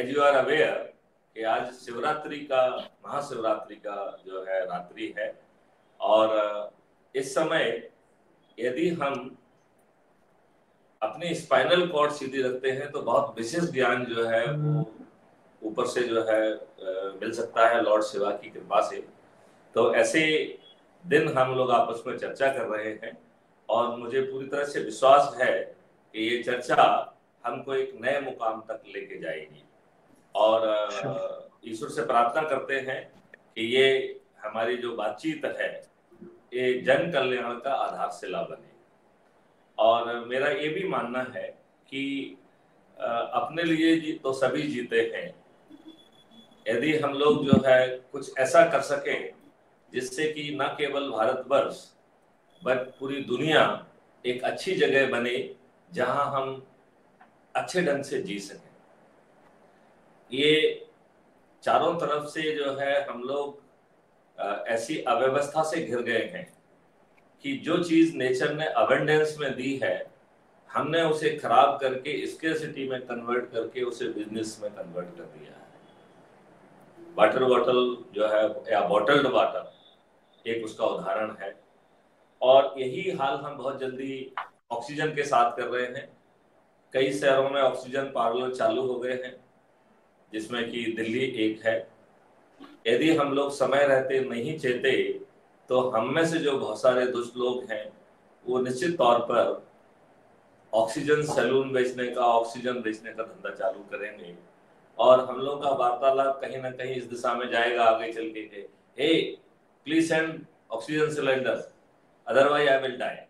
As you are aware कि आज शिवरात्रि का, महाशिवरात्रि का जो है रात्रि है, और इस समय यदि हम अपनी स्पाइनल कॉर्ड सीधी रखते हैं तो बहुत विशेष ज्ञान जो है वो ऊपर से जो है मिल सकता है लॉर्ड शिवा की कृपा से। तो ऐसे दिन हम लोग आपस में चर्चा कर रहे हैं और मुझे पूरी तरह से विश्वास है कि ये चर्चा हमको एक नए मुकाम तक लेके जाएगी, और ईश्वर से प्रार्थना करते हैं कि ये हमारी जो बातचीत है ये जन कल्याण का आधारशिला बने। और मेरा ये भी मानना है कि अपने लिए तो सभी जीते हैं, यदि हम लोग जो है कुछ ऐसा कर सकें जिससे कि न केवल भारतवर्ष बट पूरी दुनिया एक अच्छी जगह बने जहां हम अच्छे ढंग से जी सकें। ये चारों तरफ से जो है हम लोग ऐसी अव्यवस्था से घिर गए हैं कि जो चीज नेचर ने अबंडेंस में दी है हमने उसे खराब करके स्केर्सिटी में कन्वर्ट करके उसे बिजनेस में कन्वर्ट कर दिया है। वाटर बॉटल जो है या बॉटल्ड वाटर एक उसका उदाहरण है, और यही हाल हम बहुत जल्दी ऑक्सीजन के साथ कर रहे हैं। कई शहरों में ऑक्सीजन पार्लर चालू हो गए हैं जिसमें कि दिल्ली एक है। यदि हम लोग समय रहते नहीं चेते तो हम में से जो बहुत सारे दुष्ट लोग हैं वो निश्चित तौर पर ऑक्सीजन सैलून बेचने का, ऑक्सीजन बेचने का धंधा चालू करेंगे, और हम लोग का वार्तालाप कहीं ना कहीं इस दिशा में जाएगा आगे चल के, hey please send oxygen cylinder otherwise I will die.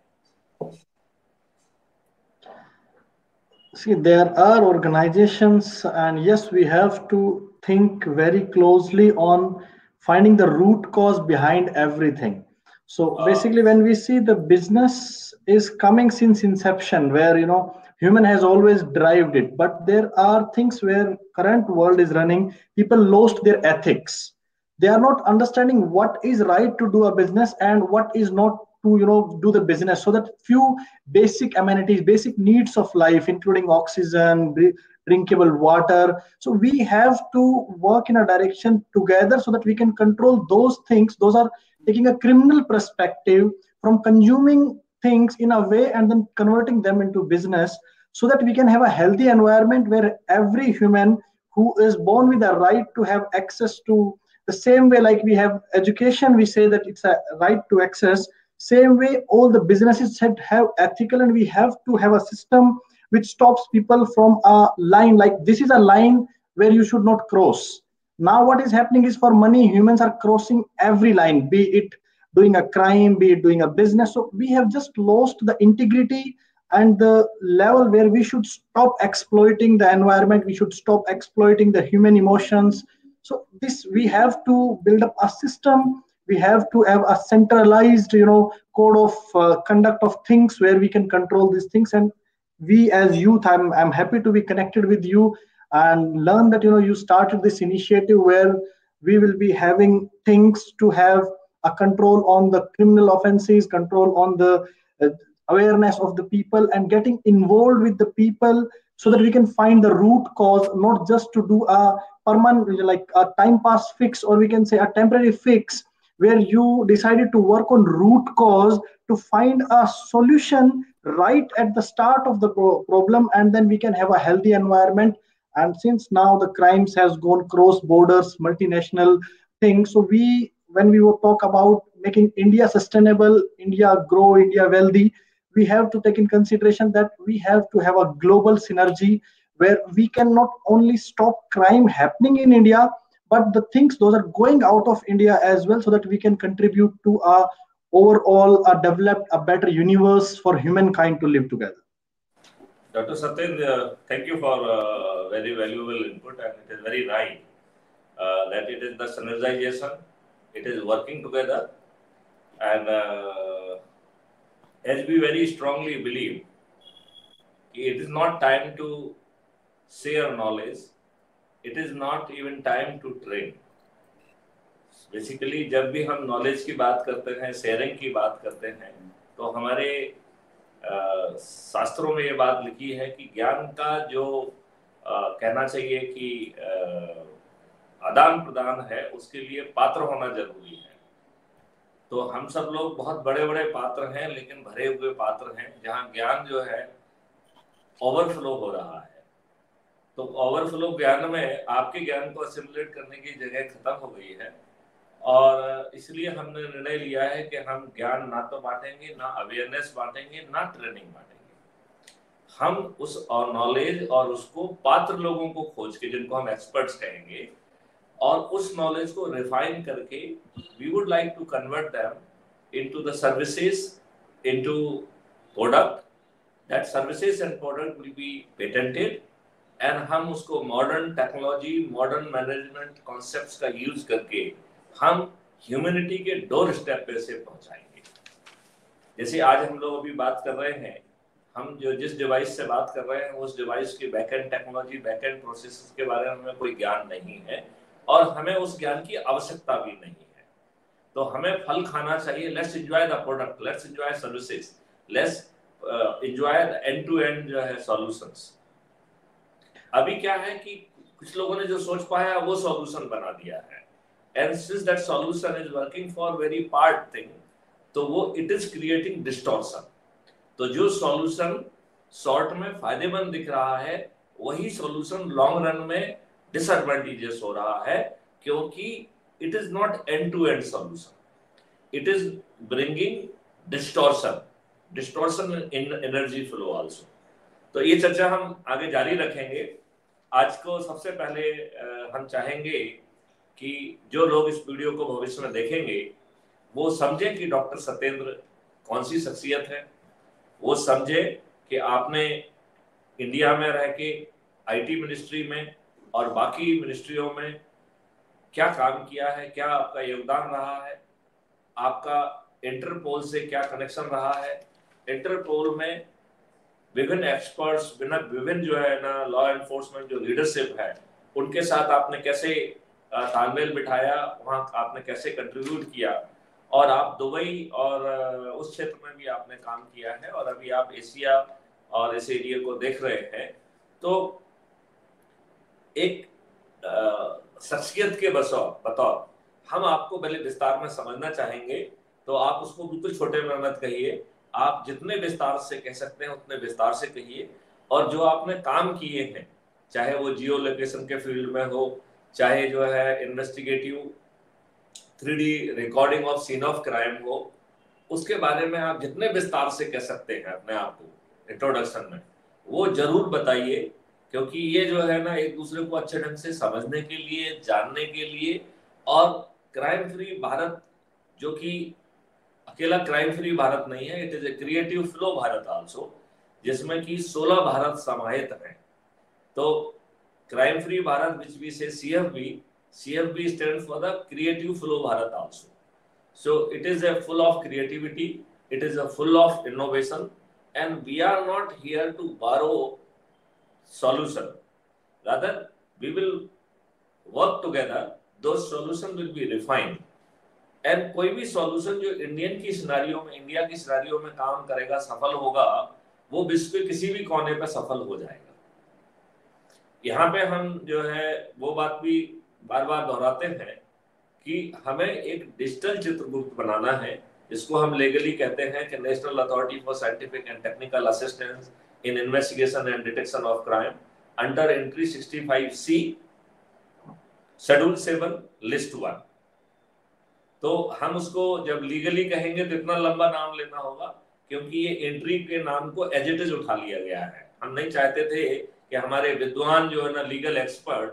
See, there are organizations, and yes, we have to think very closely on finding the root cause behind everything. So basically, when we see the business is coming since inception, where human has always drived it, but there are things where current world is running, people lost their ethics. They are not understanding what is right to do a business and what is not to do the business, so that few basic amenities, basic needs of life, including oxygen, drinkable water, so we have to work in a direction together so that we can control those things. Those are taking a criminal perspective from consuming things in a way and then converting them into business, so that we can have a healthy environment where every human who is born with a right to have access to the same way, like we have education, we say that it's a right to access. Same way, all the businesses should have ethical, and we have to have a system which stops people from a line, like this is a line where you should not cross. Now what is happening is, for money, humans are crossing every line, be it doing a crime, be it doing a business. So we have just lost the integrity and the level where we should stop exploiting the environment, we should stop exploiting the human emotions. So this, we have to build up a system, we have to have a centralized code of conduct of things where we can control these things. And we as youth, I'm happy to be connected with you and learn that you started this initiative where we will be having things to have a control on the criminal offenses, control on the awareness of the people, and getting involved with the people so that we can find the root cause, not just to do a permanent, like a time pass fix, or we can say a temporary fix, where you decided to work on root cause to find a solution right at the start of the problem, and then we can have a healthy environment. And since now the crimes has gone cross borders, multinational things, so when we will talk about making India sustainable, India grow, India wealthy, we have to take in consideration that we have to have a global synergy where we can not only stop crime happening in India, but the things those are going out of India as well, so that we can contribute to a overall a developed, a better universe for humankind to live together. Dr. Satyen, thank you for very valuable input, and it is very right that it is the synergization, it is working together, and as we very strongly believe, it is not time to share knowledge, it is not even time to train. Basically जब भी हम knowledge की बात करते हैं, sharing की बात करते हैं, तो हमारे शास्त्रों में ये बात लिखी है कि ज्ञान का जो कहना चाहिए कि आदान प्रदान है, उसके लिए पात्र होना जरूरी है। तो हम सब लोग बहुत बड़े बड़े पात्र हैं, लेकिन भरे हुए पात्र हैं, जहाँ ज्ञान जो है ओवरफ्लो हो रहा है। तो ओवरफ्लो ज्ञान में आपके ज्ञान को असिमुलेट करने की जगह खत्म हो गई है, और इसलिए हमने निर्णय लिया है कि हम ज्ञान ना तो बांटेंगे, ना अवेयरनेस बांटेंगे, ना ट्रेनिंग बांटेंगे। हम उस और नॉलेज और उसको पात्र लोगों को खोज के, जिनको हम एक्सपर्ट्स कहेंगे, और उस नॉलेज को रिफाइन करके we would like to convert them into the services, into product. That services and product will be patented, and हम उसको modern technology, modern management concepts का यूज करके हम ह्यूमैनिटी के डोर स्टेप पे से पहुंचाएंगे। जैसे आज हम लोग अभी बात कर रहे हैं, हम जो जिस डिवाइस से बात कर रहे हैं, उस डिवाइस की बैकएंड टेक्नोलॉजी, बैकएंड प्रोसेस के बारे में हमें कोई ज्ञान नहीं है, और हमें उस ज्ञान की आवश्यकता भी नहीं है। तो हमें फल खाना चाहिए। Let's enjoy the product, let's enjoy services, let's enjoy the end to end जो है सॉल्यूशंस। अभी क्या है कि कुछ लोगों ने जो सोच पाया वो सॉल्यूशन बना दिया है, and since that solution is working for very part thing, तो वो इट इज क्रिएटिंग डिस्टॉर्शन। तो जो सॉल्यूशन शॉर्ट में फायदेमंद दिख रहा है, वही सॉल्यूशन लॉन्ग रन में डिसएडवांटेजेस हो रहा है, क्योंकि it is not end to end solution, it is bringing distortion in energy flow also. तो ये चर्चा हम आगे जारी रखेंगे। आज को सबसे पहले हम चाहेंगे कि जो लोग इस वीडियो को भविष्य में देखेंगे वो समझें कि डॉक्टर सत्येंद्र कौन सी शख्सियत है, वो समझे कि आपने इंडिया में रह के आईटी मिनिस्ट्री में और बाकी मिनिस्ट्रियों में क्या काम किया है, क्या आपका योगदान रहा है, आपका इंटरपोल से क्या कनेक्शन रहा है, इंटरपोल में विभिन्न एक्सपर्ट्स, विभिन्न जो है ना लॉ एनफोर्समेंट जो लीडरशिप है, उनके साथ आपने कैसे तालमेल बिठाया, वहां आपने कैसे कंट्रीब्यूट किया, और आप दुबई और उस क्षेत्र में भी आपने काम किया है, और अभी आप एशिया और इस एरिया को देख रहे हैं। तो एक शख्सियत के बतौर हम आपको पहले विस्तार में समझना चाहेंगे। तो आप उसको बिल्कुल छोटे में मत कहिए, आप जितने विस्तार से कह सकते हैं उतने विस्तार से कहिए। और जो आपने काम किए हैं, चाहे वो जियो लोकेशन के फील्ड में हो, चाहे जो है investigative 3D recording of scene of crime हो, उसके बारे में आप जितने विस्तार से कह सकते हैं अपने आप को इंट्रोडक्शन में, वो जरूर बताइए। क्योंकि ये जो है ना एक दूसरे को अच्छे ढंग से समझने के लिए, जानने के लिए, और क्राइम फ्री भारत, जो कि अकेला क्राइम फ्री भारत नहीं है, it is a creative flow Bharat also, जिसमें कि 16 भारत समाहित हैं। तो crime free Bharat which we say CFB stands for the creative flow Bharat also. So it is a full of creativity, it is a full of innovation, and we are not here to borrow solution. Rather, we will work together, those solutions will be refined. And कोई भी solution जो Indian की scenario में, India की scenario में काम करेगा, सफल होगा, वो विश्व के किसी भी कोने पर सफल हो जाएगा। यहाँ पे हम जो है वो बात भी बार बार दोहराते हैं कि हमें एक डिजिटल चित्रगुप्त बनाना है, जिसको हम लीगली कहते हैं कि national authority for scientific and technical assistance in investigation and detection of crime under entry 65C schedule 7 list 1। तो हम उसको जब लीगली कहेंगे तो इतना लंबा नाम लेना होगा, क्योंकि ये एंट्री के नाम को एज इट इज उठा लिया गया है। हम नहीं चाहते थे कि हमारे विद्वान जो है ना, लीगल एक्सपर्ट,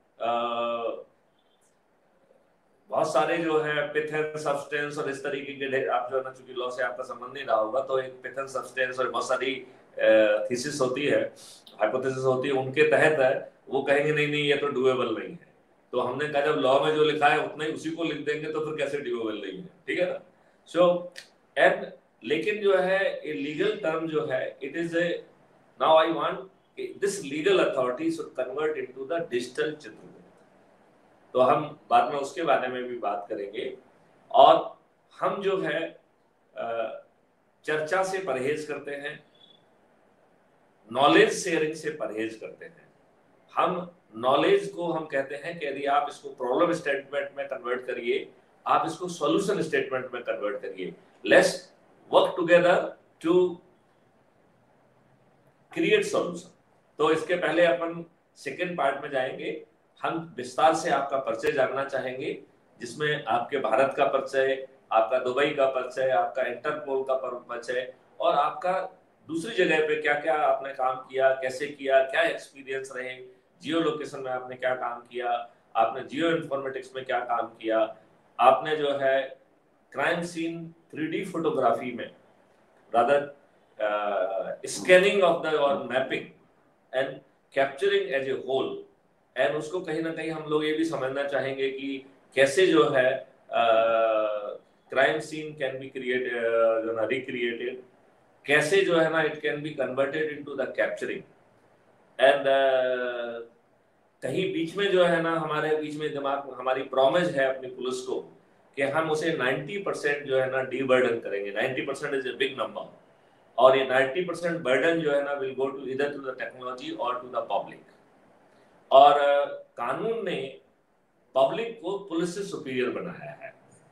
बहुत सारे जो है पिथेन सब्सटेंस और इस तरीके के, आप जो है ना, चूंकि लॉ से आपका संबंध नहीं रहा होगा, तो एक पिथेन सब्सटेंस और बहुत सारी थीसिस होती है, हाइपोथेसिस होती है, उनके तहत है वो कहेंगे नहीं नहीं ये तो डुएबल नहीं है। तो हमने कहा जब लॉ में जो लिखा है उतना ही उसी को लिख देंगे तो फिर कैसे डुएबल नहीं है, ठीक है ना। सो एंड लेकिन जो है ये लीगल टर्म जो है, it is a, now I want this legal authority should convert into the digital Chitragupta. तो हम बाद में उसके बारे में भी बात करेंगे। और हम जो है चर्चा से परहेज करते हैं, नॉलेज शेयरिंग से परहेज करते हैं। हम नॉलेज को हम कहते हैं कि यदि आप इसको प्रॉब्लम स्टेटमेंट में कन्वर्ट करिए, आप इसको सॉल्यूशन स्टेटमेंट में कन्वर्ट करिए। Let's work together to create solution. तो इसके पहले अपन सेकेंड पार्ट में जाएंगे। हम विस्तार से आपका परिचय जानना चाहेंगे, जिसमें आपके भारत का परिचय, आपका दुबई का परिचय, आपका इंटरपोल का परिचय, और आपका दूसरी जगह पे क्या क्या आपने काम किया, कैसे किया, क्या एक्सपीरियंस रहे, जियो लोकेशन में आपने क्या काम किया, आपने जियो इन्फॉर्मेटिक्स में क्या काम किया, आपने जो है क्राइम सीन 3D फोटोग्राफी में rather scanning of the or mapping and capturing as a whole, and उसको कहीं ना कहीं हम लोग ये भी समझना चाहेंगे कि कैसे जो है crime scene can be created, recreated, कैसे जो है ना it can be converted into the capturing, and कहीं बीच में जो है ना हमारे बीच में दिमाग, हमारी प्रॉमिस है अपनी पुलिस को कि हम उसे 90% जो है ना डीबर्डन करेंगे। 90% इज ए बिग नंबर, और ये 90% बर्डन जो है ना विल गो टू इधर टू द टेक्नोलॉजी और टू द पब्लिक। और कानून ने पब्लिक को पुलिस से सुपीरियर बनाया है।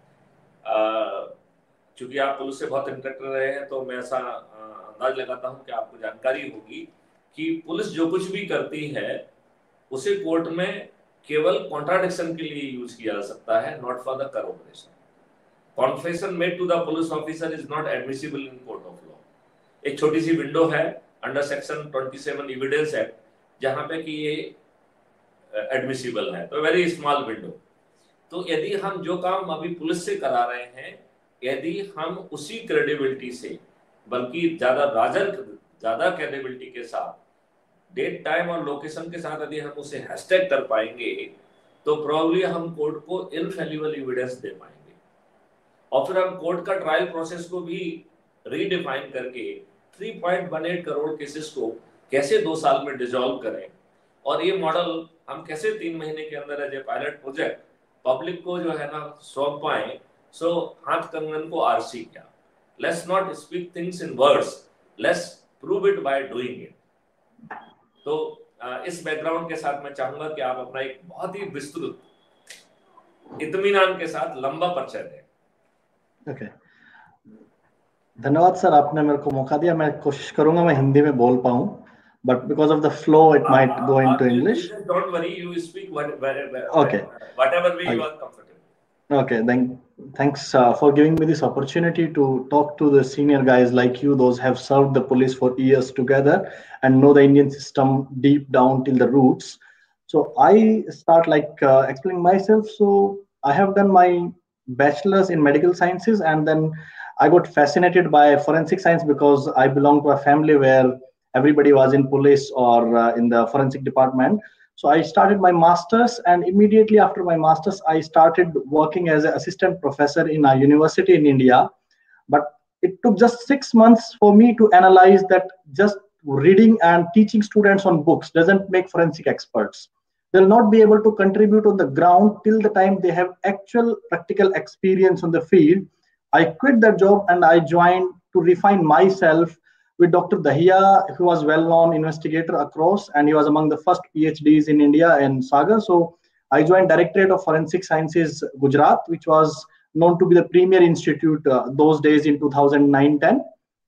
चूंकि आप पुलिस से बहुत इंटरेक्ट रहे हैं, तो मैं ऐसा अंदाज लगाता हूं कि आपको जानकारी होगी कि पुलिस जो कुछ भी करती है उसे कोर्ट में केवल कॉन्ट्राडिक्शन के लिए यूज किया जा सकता है, not for the corroboration. Confession made to the police officer is not admissible in court of law. एक छोटी सी विंडो है अंडर सेक्शन 27 एविडेंस एक्ट, जहां पे कि ये एडमिसिबल है, तो वेरी स्मॉल विंडो। तो यदि हम जो काम अभी पुलिस से करा रहे हैं, यदि हम उसी क्रेडिबिलिटी से, बल्कि ज्यादा क्रेडिबिलिटी के साथ, डेट टाइम और लोकेशन के साथ यदि हम उसे हैशटैग कर पाएंगे, तो प्रोबेबली हम कोर्ट को इनफेलिबल एविडेंस दे पाएंगे। और फिर हम कोर्ट का ट्रायल प्रोसेस को भी रीडिफाइन करके 3.18 करोड़ केसेस को कैसे 2 साल में डिसॉल्व करें, और ये मॉडल हम कैसे 3 महीने के अंदर as a pilot project public को जो है ना सौंप पाए। सो हाथ कंगन को आरसी क्या, let's not speak things in words, let's prove it by doing it. तो इस बैकग्राउंड के साथ मैं चाहूंगा कि आप अपना एक बहुत ही विस्तृत इत्मीनान के साथ लंबा परिचय दें। ओके, धन्यवाद सर, आपने मेरे को मौका दिया। मैं कोशिश करूंगा मैं हिंदी में बोल पाऊं, but because of the flow it might go into English. Don't worry, you speak Okay. whatever way you are comfortable. Okay, then thanks for giving me this opportunity to talk to the senior guys like you, those have served the police for years together and know the Indian system deep down till the roots. So I start like explaining myself. So I have done my bachelor's in medical sciences, and then I got fascinated by forensic science because I belong to a family where everybody was in police or in the forensic department. So I started my master's, and immediately after my master's, I started working as an assistant professor in a university in India. But it took just 6 months for me to analyze that just reading and teaching students on books doesn't make forensic experts. They'll not be able to contribute on the ground till the time they have actual practical experience on the field. I quit that job and I joined to refine myself with Dr. Dahiya, who was well-known investigator across, and he was among the first PhDs in India in Sagar. So I joined Directorate of Forensic Sciences, Gujarat, which was known to be the premier institute those days in 2009-10.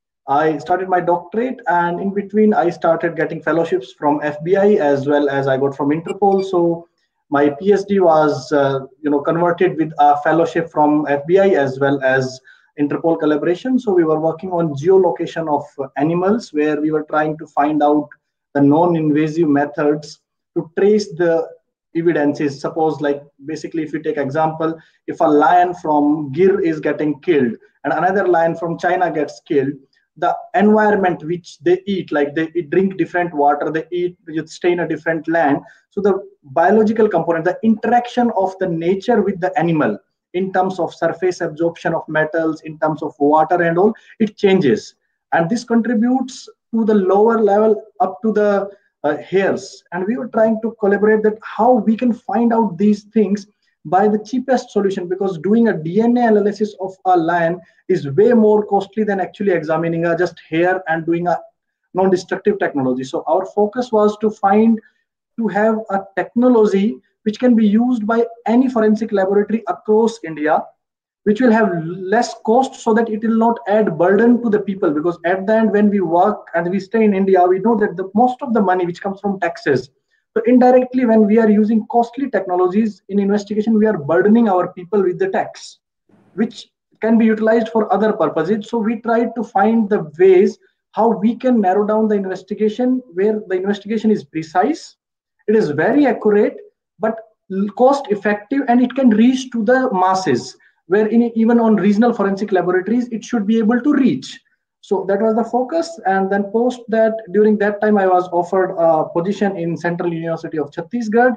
I started my doctorate, and in between I started getting fellowships from FBI as well as I got from Interpol. So my PhD was converted with a fellowship from FBI as well as Interpol collaboration. So we were working on geolocation of animals, where we were trying to find out the non-invasive methods to trace the evidences. Suppose, like, basically, if you take example, if a lion from Gir is getting killed and another lion from China gets killed, the environment which they eat, like they drink different water, they stay in a different land. So the biological component, the interaction of the nature with the animal, in terms of surface absorption of metals, in terms of water and all, it changes. And this contributes to the lower level up to the hairs. And we were trying to collaborate that how we can find out these things by the cheapest solution, because doing a DNA analysis of a lion is way more costly than actually examining just hair and doing a non-destructive technology. So our focus was to find to have a technology which can be used by any forensic laboratory across India, which will have less cost, so that it will not add burden to the people. Because at the end, when we work and we stay in India, we know that the most of the money which comes from taxes. So indirectly, when we are using costly technologies in investigation, we are burdening our people with the tax, which can be utilized for other purposes. So we try to find the ways how we can narrow down the investigation, where the investigation is precise, it is very accurate, but cost effective, and it can reach to the masses, where even on regional forensic laboratories it should be able to reach. So that was the focus. And then post that, during that time I was offered a position in Central University of Chhattisgarh.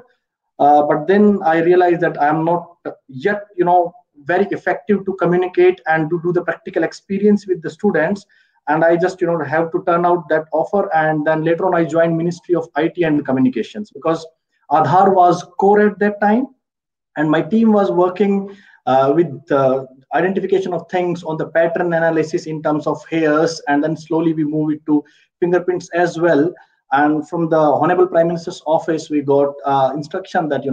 But then I realized that I am not yet, very effective to communicate and to do the practical experience with the students. And I just, have to turn out that offer. And then later on, I joined Ministry of IT and Communications, because Aadhaar was core at that time, and my team was working with identification of things on the pattern analysis in terms of hairs, and then slowly we move it to fingerprints as well. And from the Honorable Prime Minister's office, we got instruction that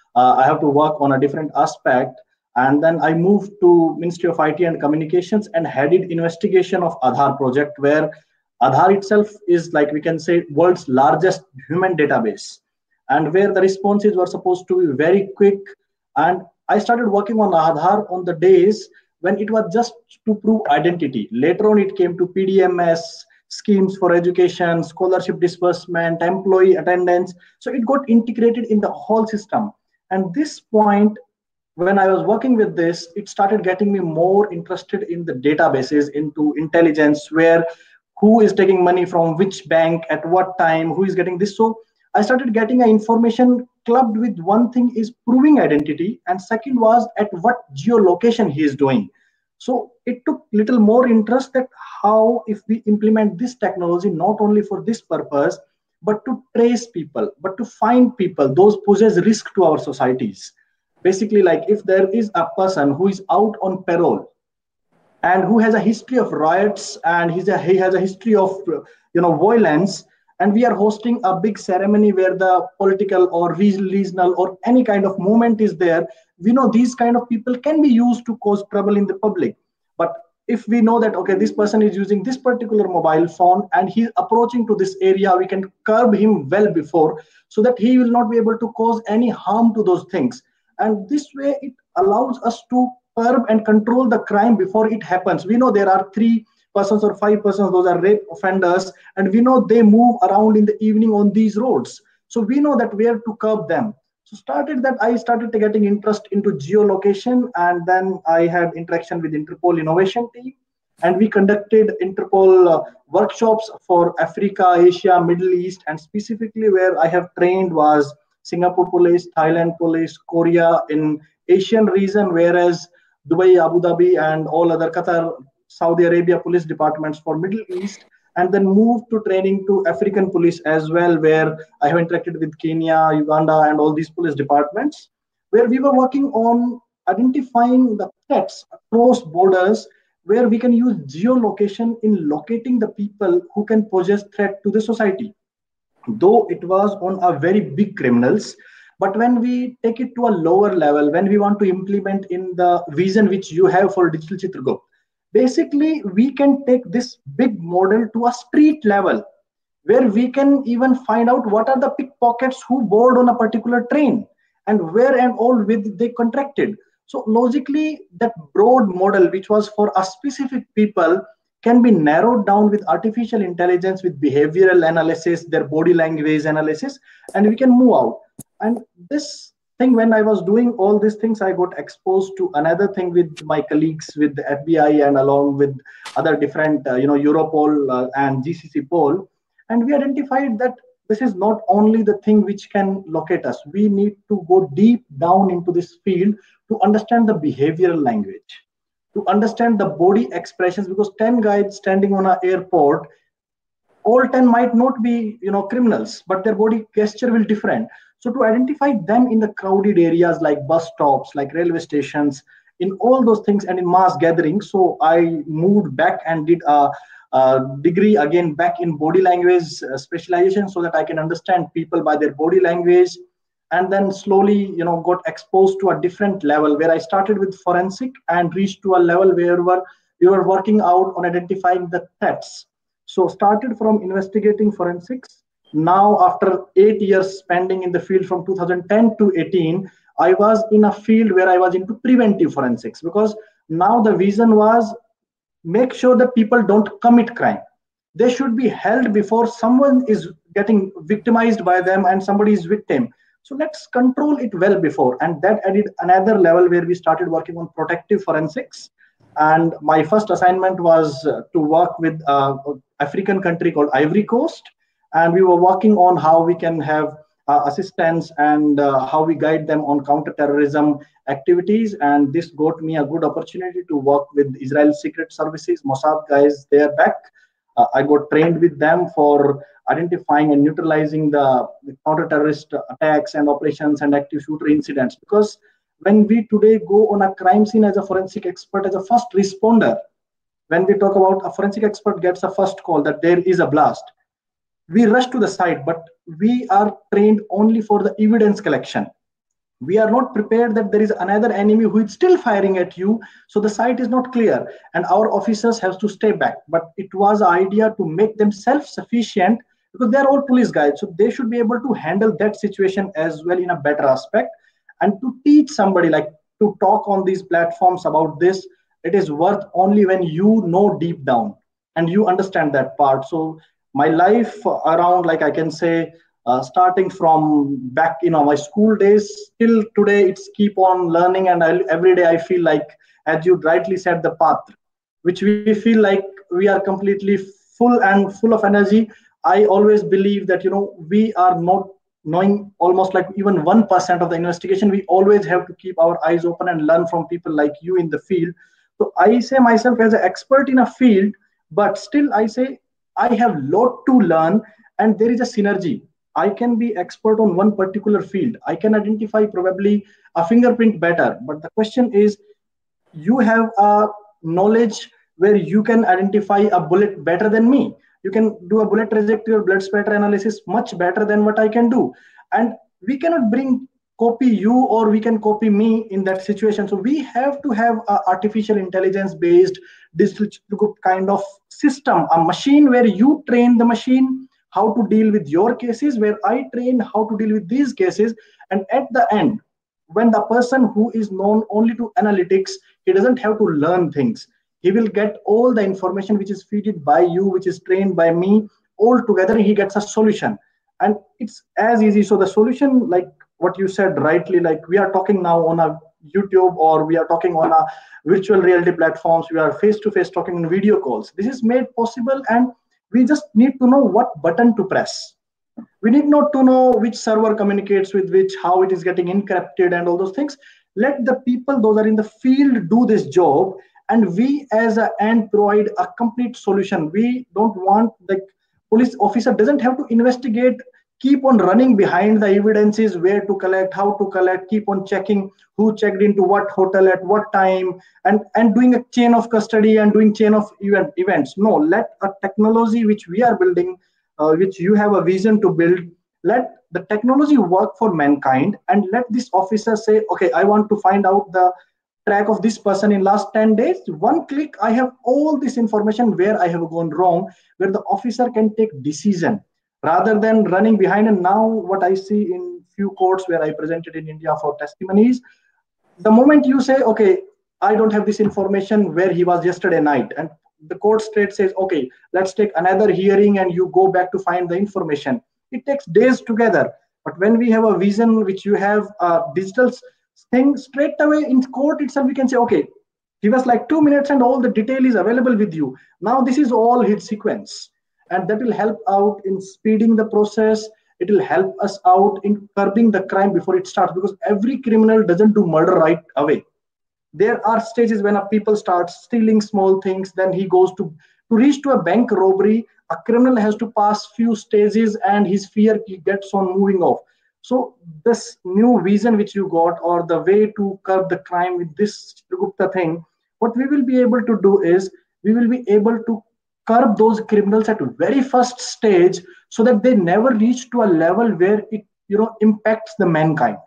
I have to work on a different aspect. And then I moved to Ministry of IT and Communications and headed investigation of Aadhaar project, where Aadhaar itself is, like we can say, world's largest human database, and where the responses were supposed to be very quick. And I started working on Aadhaar on the days when it was just to prove identity. Later on, it came to PDMS, schemes for education, scholarship disbursement, employee attendance. So it got integrated in the whole system. And this point, when I was working with this, it started getting me more interested in the databases, into intelligence, where who is taking money from which bank at what time, who is getting this. So I started getting information clubbed with one thing is proving identity, and second was at what geolocation he is doing. So it took little more interest that how, if we implement this technology not only for this purpose, but to trace people, but to find people, those poses risk to our societies. Basically, like if there is a person who is out on parole and who has a history of riots, and he has a history of violence, and we are hosting a big ceremony where the political or regional or any kind of movement is there, we know these kind of people can be used to cause trouble in the public. But if we know that, okay, this person is using this particular mobile phone and he's approaching to this area, we can curb him well before, so that he will not be able to cause any harm to those things. And this way it allows us to curb and control the crime before it happens. We know there are 3 persons or 5 persons, those are rape offenders, and we know they move around in the evening on these roads. So we know that where to curb them. So I started getting interest into geolocation, and then I had interaction with Interpol innovation team, and we conducted Interpol workshops for Africa, Asia, Middle East, and specifically where I have trained was Singapore police, Thailand police, Korea in Asian region, whereas Dubai, Abu Dhabi, and all other Qatar, Saudi Arabia police departments for Middle East, and then moved to training to African police as well, where I have interacted with Kenya, Uganda, and all these police departments, where we were working on identifying the threats across borders, where we can use geolocation in locating the people who can pose threat to the society. Though it was on a very big criminals, but when we take it to a lower level, when we want to implement in the vision which you have for Digital Chitragupt, basically we can take this big model to a street level, where we can even find out what are the pickpockets who board on a particular train, and where and all with they contracted. So logically that broad model, which was for a specific people, can be narrowed down with artificial intelligence, with behavioral analysis, their body language analysis, and we can move out. And this thing, when I was doing all these things, I got exposed to another thing with my colleagues with the FBI, and along with other different, Europol and GCC Pol. And we identified that this is not only the thing which can locate us. We need to go deep down into this field to understand the behavioral language, to understand the body expressions, because 10 guys standing on an airport, all 10 might not be criminals, but their body gesture will different. So to identify them in the crowded areas like bus stops, like railway stations, in all those things, and in mass gatherings, so I moved back and did a degree again back in body language specialization, so that I can understand people by their body language. And then slowly, got exposed to a different level, where I started with forensic and reached to a level where we were working out on identifying the threats. So started from investigating forensics. Now, after 8 years spending in the field from 2010 to 18, I was in a field where I was into preventive forensics, because now the vision was make sure that people don't commit crime. They should be held before someone is getting victimized by them and somebody is victim. So let's control it well before. And that added another level where we started working on protective forensics. And my first assignment was to work with African country called Ivory Coast. And we were working on how we can have assistance and how we guide them on counterterrorism activities. And this got me a good opportunity to work with Israel Secret Services, Mossad guys there back. I got trained with them for identifying and neutralizing the counter-terrorist attacks and operations and active shooter incidents. Because when we today go on a crime scene as a forensic expert, as a first responder, when we talk about a forensic expert gets a first call that there is a blast, we rush to the site, but we are trained only for the evidence collection. We are not prepared that there is another enemy who is still firing at you, so the site is not clear and our officers have to stay back. But it was an idea to make them self-sufficient, because they are all police guys, so they should be able to handle that situation as well in a better aspect. And to teach somebody, like to talk on these platforms about this, it is worth only when you know deep down and you understand that part. So my life around, like I can say, starting from back my school days till today, it's keep on learning. And every day I feel like, as you rightly said, the path which we feel like we are completely full and full of energy. I always believe that we are not knowing almost like even 1% of the investigation. We always have to keep our eyes open and learn from people like you in the field. So I say myself as an expert in a field, but still I say I have lot to learn, and there is a synergy. I can be expert on one particular field. I can identify probably a fingerprint better. But the question is, you have a knowledge where you can identify a bullet better than me. You can do a bullet trajectory or blood spatter analysis much better than what I can do. And we cannot copy you, or we can copy me in that situation. So we have to have a artificial intelligence based digital kind of system, a machine where you train the machine how to deal with your cases, where I train how to deal with these cases. And at the end, when the person who is known only to analytics, he doesn't have to learn things. He will get all the information which is fed by you, which is trained by me, all together. He gets a solution, and it's as easy. So the solution, like what you said rightly, like we are talking now on a YouTube, or we are talking on a virtual reality platforms. We are face to face talking in video calls. This is made possible, and we just need to know what button to press. We need not to know which server communicates with which, how it is getting encrypted and all those things. Let the people, those are in the field, do this job, and we as an end provide a complete solution. We don't want the police officer doesn't have to investigate, keep on running behind the evidences, where to collect, how to collect, keep on checking who checked into what hotel at what time, and doing a chain of custody and doing chain of events. No, let a technology which we are building, which you have a vision to build, let the technology work for mankind, and let this officer say, okay, I want to find out the track of this person in last 10 days. One click, I have all this information where I have gone wrong, where the officer can take decision rather than running behind. And now what I see in few courts where I presented in India for testimonies, the moment you say, okay, I don't have this information where he was yesterday night, and the court straight says, okay, let's take another hearing, and you go back to find the information. It takes days together. But when we have a vision, which you have a digital thing, straight away in court itself, we can say, okay, give us like 2 minutes and all the detail is available with you. Now this is all hit sequence, and that will help out in speeding the process. It will help us out in curbing the crime before it starts, because every criminal doesn't do murder right away. There are stages when people start stealing small things, then he goes to reach to a bank robbery. A criminal has to pass few stages, and his fear he gets on moving off. So this new vision which you got, or the way to curb the crime with this Gupta thing, what we will be able to do is we will be able to curb those criminals at very first stage, so that they never reach to a level where it impacts the mankind.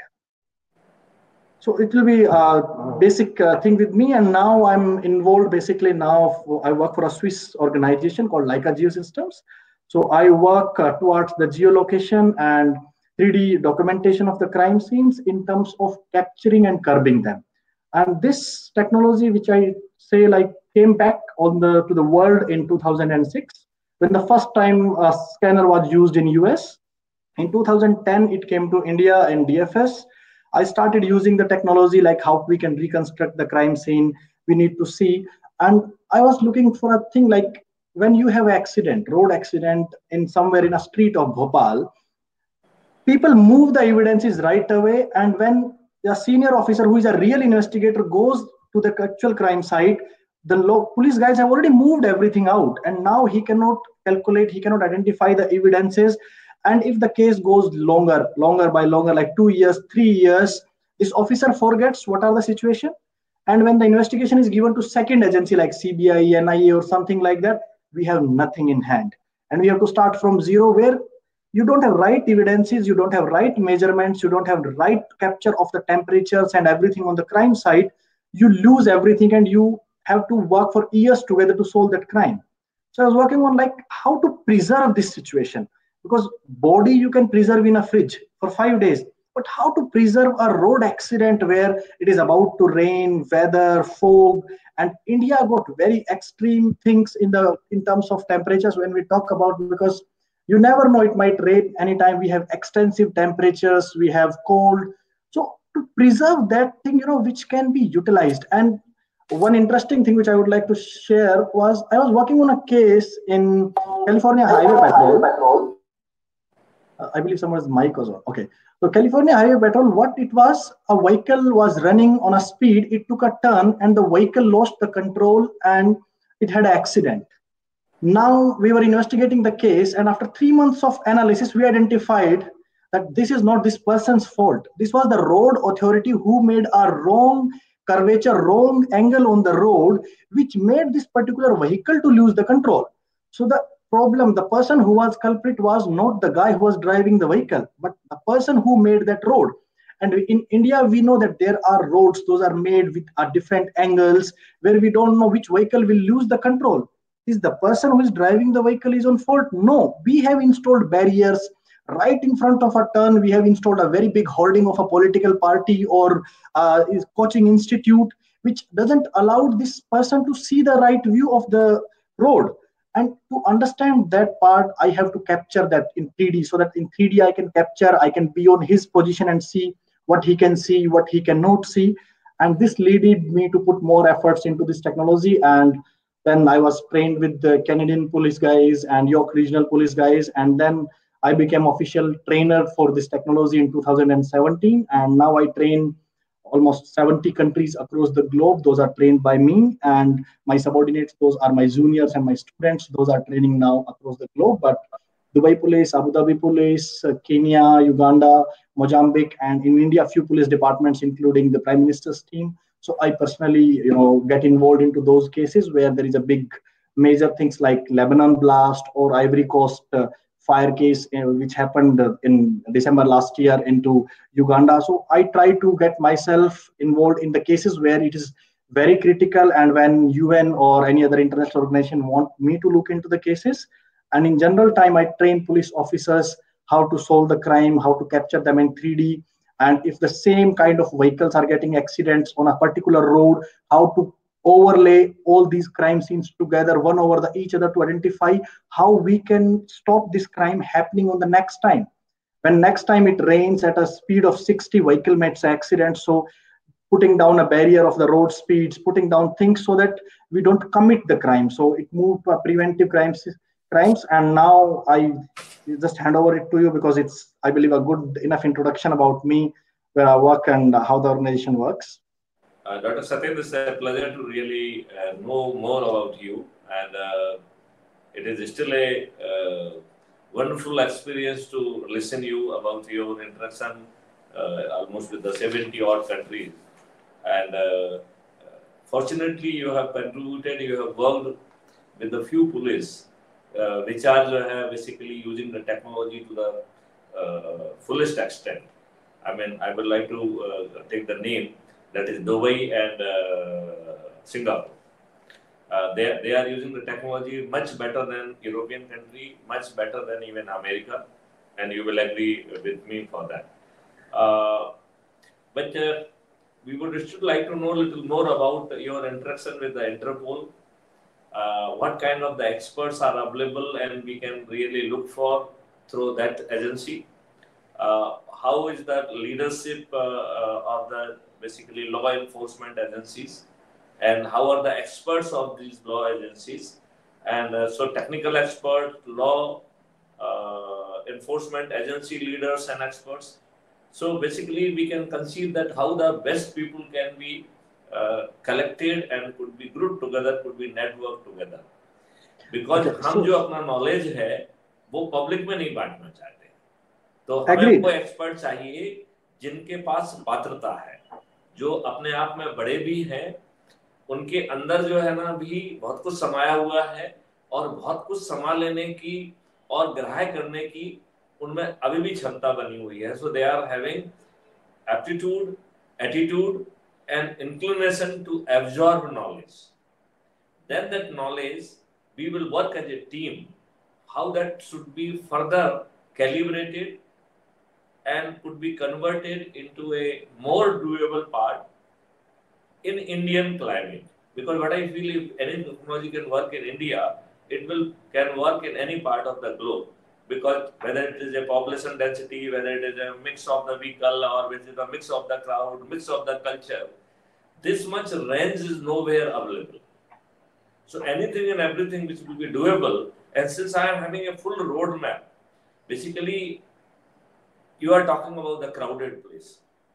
So it will be a basic thing with me. And now I'm involved. Basically, now I work for a Swiss organization called Leica Geosystems. So I work towards the geolocation and 3D documentation of the crime scenes in terms of capturing and curbing them. And this technology, which I say like came back to the world in 2006, when the first time a scanner was used in US. In 2010, it came to India in DFS. I started using the technology, like how we can reconstruct the crime scene. We need to see. And I was looking for a thing like when you have accident, road accident in somewhere in a street of Bhopal, people move the evidences right away. And when a senior officer who is a real investigator goes to the actual crime site, the police guys have already moved everything out. And now he cannot calculate, he cannot identify the evidences. And if the case goes longer by longer, like 2 years, 3 years, this officer forgets what are the situation. And when the investigation is given to second agency like CBI, NIA or something like that, we have nothing in hand. And we have to start from zero, where you don't have right evidences, you don't have right measurements, you don't have the right capture of the temperatures and everything on the crime site. You lose everything and you have to work for years together to solve that crime. So I was working on like how to preserve this situation, because body you can preserve in a fridge for 5 days, but how to preserve a road accident where it is about to rain, weather, fog. And India got very extreme things in terms of temperatures when we talk about, because you never know, it might rain anytime. We have extensive temperatures, we have cold. So to preserve that thing, which can be utilized. And one interesting thing which I would like to share was I was working on a case in California Highway Patrol. I believe someone's mic was on. Okay. So California Highway Patrol, what it was, a vehicle was running on a speed, it took a turn and the vehicle lost the control and it had an accident. Now we were investigating the case, and after 3 months of analysis, we identified that this is not this person's fault. This was the road authority who made a wrong curvature, wrong angle on the road, which made this particular vehicle to lose the control. So the problem, the person who was culprit was not the guy who was driving the vehicle, but the person who made that road. And in India, we know that there are roads, those are made with different angles where we don't know which vehicle will lose the control. Is the person who is driving the vehicle is on fault? No, we have installed barriers right in front of a turn. We have installed a very big hoarding of a political party or coaching institute, which doesn't allow this person to see the right view of the road. And to understand that part, I have to capture that in 3D, so that in 3D I can capture, I can be on his position and see what he can see, what he cannot see. And this led me to put more efforts into this technology. And then I was trained with the Canadian police guys and York Regional Police guys. And then I became official trainer for this technology in 2017. And now I train almost 70 countries across the globe. Those are trained by me, and my subordinates, those are my juniors and my students. Those are training now across the globe. But Dubai Police, Abu Dhabi Police, Kenya, Uganda, Mozambique, and in India, a few police departments, including the Prime Minister's team. So I personally, get involved into those cases where there is a big major things like Lebanon blast or Ivory Coast fire case, which happened in December last year into Uganda. So I try to get myself involved in the cases where it is very critical, and when UN or any other international organization want me to look into the cases. And in general time, I train police officers how to solve the crime, how to capture them in 3D. And if the same kind of vehicles are getting accidents on a particular road, how to overlay all these crime scenes together, one over each other, to identify how we can stop this crime happening on the next time. When next time it rains at a speed of 60, vehicle makes accident. So putting down a barrier of the road speeds, putting down things so that we don't commit the crime. So it moved to a preventive crimes. And now I just hand over it to you, because it's, I believe, a good enough introduction about me, where I work and how the organization works. Dr. Satyen, it's a pleasure to really know more about you, and it is still a wonderful experience to listen you about your interaction almost with the 70 odd countries. And fortunately, you have contributed, you have worked with the few police which are basically using the technology to the fullest extent. I mean, I would like to take the name, that is Dubai and Singapore. They are using the technology much better than European country, much better than even America, and you will agree with me for that. But we would still like to know a little more about your interaction with the Interpol. What kind of the experts are available and we can really look for through that agency. How is the leadership of the basically law enforcement agencies, and how are the experts of these law agencies, and so technical expert, law enforcement agency leaders and experts. So basically we can conceive that how the best people can be collected and could be grouped together, could be networked together. Because हम जो अपना knowledge है वो public में नहीं बांटना चाहते, तो हमें वो एक्सपर्ट चाहिए जिनके पास पात्रता है, जो अपने आप में बड़े भी हैं, उनके अंदर जो है ना भी बहुत कुछ समाया हुआ है और बहुत कुछ समा लेने की और ग्रहण करने की उनमें अभी भी क्षमता बनी हुई है. So they are having aptitude, attitude and inclination to absorb knowledge. Then that knowledge, we will work as a team, how that should be further calibrated and could be converted into a more doable part in Indian climate. Because what I feel, if any technology can work in India, it can work in any part of the globe. Because whether it is a population density, whether it is a mix of the vehicle, or whether it is a mix of the crowd, mix of the culture, this much range is nowhere available. So anything and everything which will be doable, and since I am having a full roadmap, basically you are talking about the crowded place.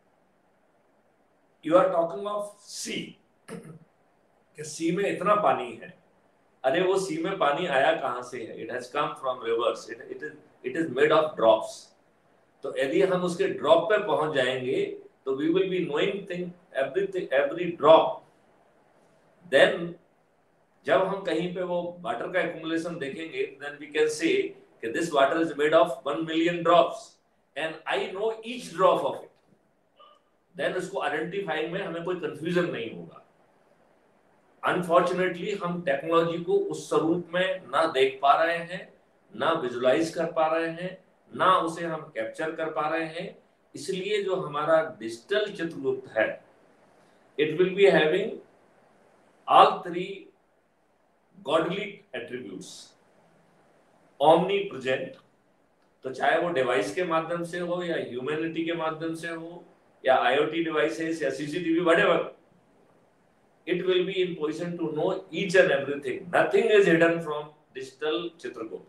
You are talking of sea. कि sea में इतना पानी है, अरे वो sea में पानी आया कहाँ से है? It has come from rivers. It is made of drops. तो यदि हम उसके drop पे पहुँच जाएंगे, तो we will be knowing everything, every drop. Then जब हम कहीं पे वो वाटर का accumulation देखेंगे, then we can say कि this water is made of 1 million drops, and I know each drop of it. Then उसको identify में हमें कोई confusion नहीं होगा. Unfortunately, हम टेक्नोलॉजी को उस स्वरूप में ना देख पा रहे हैं, ना विजुलाइज कर पा रहे हैं, ना उसे हम कैप्चर कर पा रहे हैं. इसलिए जो हमारा डिजिटल चित्रगुप्त है, it will be having all three godly attributes. Omnipresent, तो चाहे वो डिवाइस के माध्यम से हो या ह्यूमैनिटी के माध्यम से हो या IoT डिवाइसेस या CCTV, whatever, it will be in position to know each and everything. Nothing is hidden from digital Chitragupta.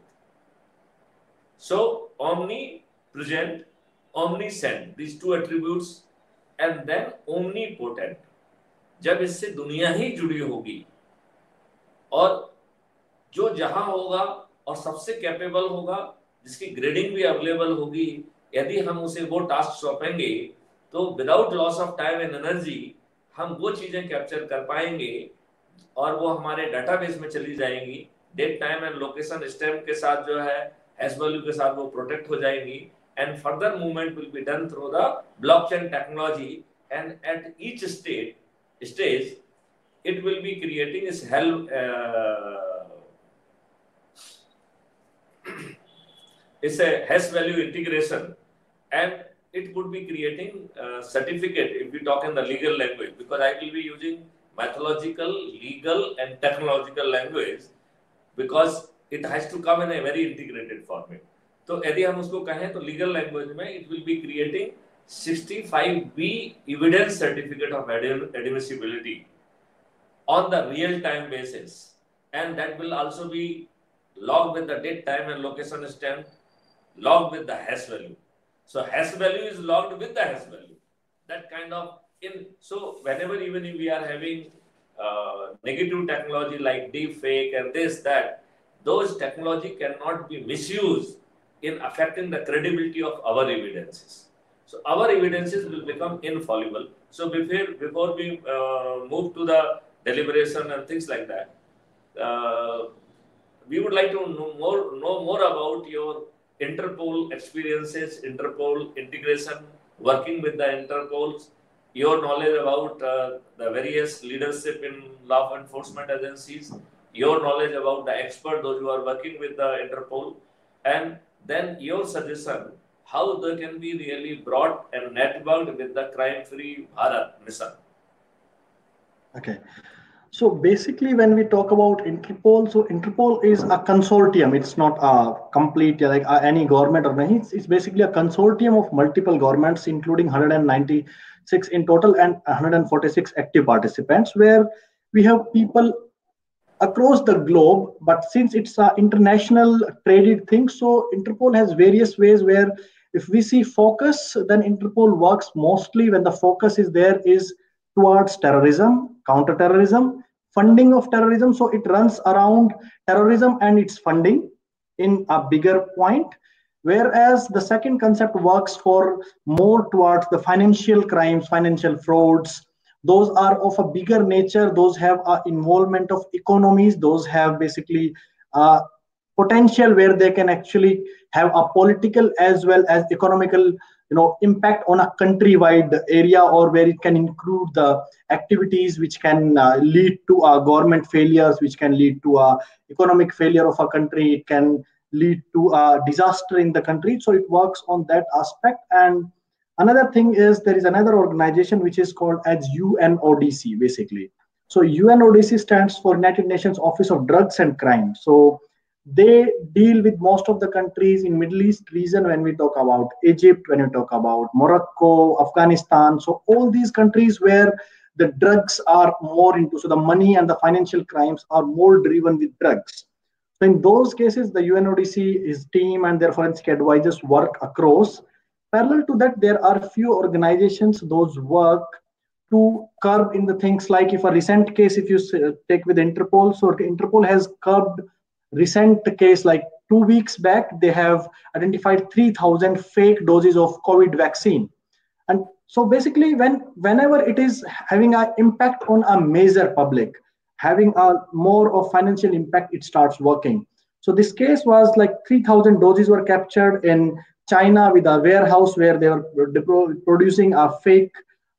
So omnipresent, omniscient, these two attributes, and then omnipotent. जब इससे दुनिया ही जुड़ी होगी और जो जहां होगा और सबसे कैपेबल होगा, जिसकी ग्रेडिंग भी अवेलेबल होगी, यदि हम उसे वो टास्क सौंपेंगे तो without loss of time and energy हम वो चीजें कैप्चर कर पाएंगे और वो हमारे डाटाबेस में चली जाएंगी. Date, time and location stamp के साथ जो है हैश वैल्यू के साथ वो प्रोटेक्ट हो जाएंगी, and further movement will be done through the blockchain technology, and at each stage it will be creating is it's a hash value integration, and it could be creating certificate if we talk in the legal language, because I will be using mythological, legal and technological language, because it has to come in a very integrated format. तो यदि हम उसको कहें तो legal language में it will be creating 65B evidence certificate of admissibility on the real time basis, and that will also be logged with the date, time and location stamp, logged with the hash value. So hash value is logged with the hash value. That kind of so whenever even if we are having negative technology like deep fake and this, that, those technology cannot be misused in affecting the credibility of our evidences. So our evidences will become infallible. So before we move to the deliberation and things like that, we would like to know more about your Interpol experiences, Interpol integration, working with the Interpols, your knowledge about the various leadership in law enforcement agencies, your knowledge about the expert, those who are working with the Interpol, and then your suggestion how they can be really brought and networked with the crime-free Bharat mission. Okay. So basically, when we talk about Interpol, so Interpol is a consortium. It's not a complete like any government or nahi. It's basically a consortium of multiple governments, including 196 in total and 146 active participants, where we have people across the globe. But since it's an international traded thing, so Interpol has various ways where if we see focus, then Interpol works mostly when the focus is there is towards terrorism, counter-terrorism, funding of terrorism. So it runs around terrorism and its funding in a bigger point. Whereas the second concept works for more towards the financial crimes, financial frauds. Those are of a bigger nature. Those have a involvement of economies. Those have basically potential where they can actually have a political as well as economical impact on a countrywide area, or where it can include the activities which can lead to government failures, which can lead to a economic failure of a country. It can lead to a disaster in the country. So it works on that aspect. And another thing is there is another organization which is called as UNODC basically. So UNODC stands for United Nations Office of Drugs and Crime. So they deal with most of the countries in Middle East region. When we talk about Egypt, when we talk about Morocco, Afghanistan, so all these countries where the drugs are more into, so the money and the financial crimes are more driven with drugs. So in those cases, the UNODC, his team and their forensic advisors work across. Parallel to that, there are few organizations those work to curb in the things like, if a recent case, if you take with Interpol, so Interpol has curbed recent case like 2 weeks back. They have identified 3,000 fake doses of COVID vaccine. And so basically whenever it is having an impact on a major public, having a more of financial impact, it starts working. So this case was like 3,000 doses were captured in China with a warehouse where they were producing a fake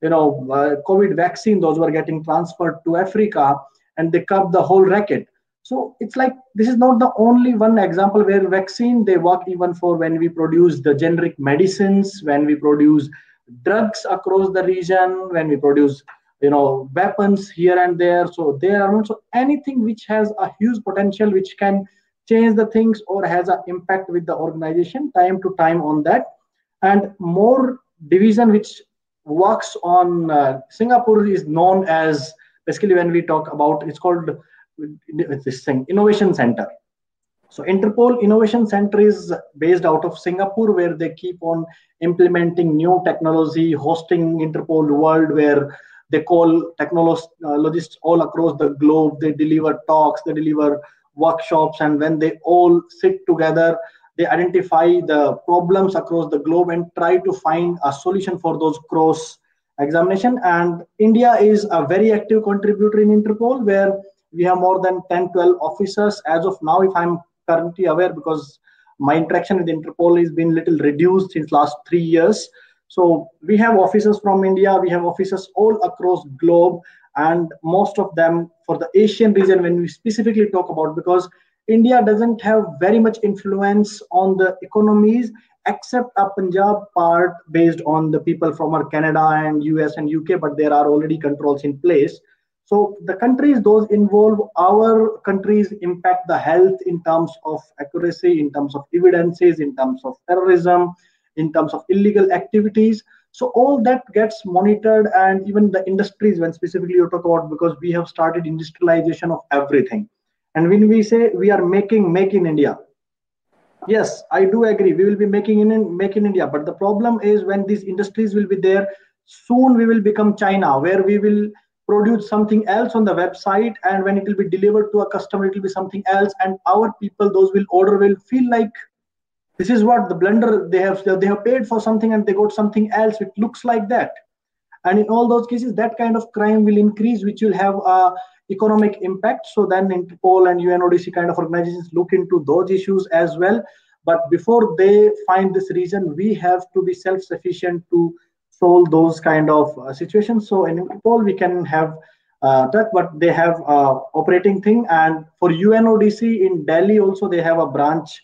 COVID vaccine. Those were getting transferred to Africa, and they curbed the whole racket. So it's like, this is not the only one example where vaccine, they work even for when we produce the generic medicines, when we produce drugs across the region, when we produce, weapons here and there. So there are also anything which has a huge potential, which can change the things or has an impact with the organization time to time on that. And more division which works on Singapore is known as, basically when we talk about, it's called this thing, Innovation Center. So Interpol Innovation Center is based out of Singapore, where they keep on implementing new technology, hosting Interpol World, where they call technologists all across the globe. They deliver talks, they deliver workshops, and when they all sit together, they identify the problems across the globe and try to find a solution for those cross examination. And India is a very active contributor in Interpol, where we have more than 10-12 officers as of now, if I'm currently aware, because my interaction with Interpol has been little reduced since last 3 years. So we have officers from India, we have officers all across globe, and most of them for the Asian region when we specifically talk about, because India doesn't have very much influence on the economies except a Punjab part based on the people from our Canada and US and UK, but there are already controls in place. So the countries those involved, our countries impact the health in terms of accuracy, in terms of evidences, in terms of terrorism, in terms of illegal activities. So all that gets monitored, and even the industries, when specifically you talk about, because we have started industrialization of everything. And when we say we are make in India, yes, I do agree. We will be make in India. But the problem is when these industries will be there, soon we will become China, where we will produce something else on the website, and when it will be delivered to a customer, it will be something else, and our people, those will order, will feel like this is what the blunder, they have paid for something and they got something else. It looks like that. And in all those cases, that kind of crime will increase, which will have a economic impact. So then Interpol and UNODC kind of organizations look into those issues as well. But before they find this reason, we have to be self-sufficient to solve those kind of situations. So in Interpol, we can have that, but they have operating thing. And for UNODC in Delhi also, they have a branch,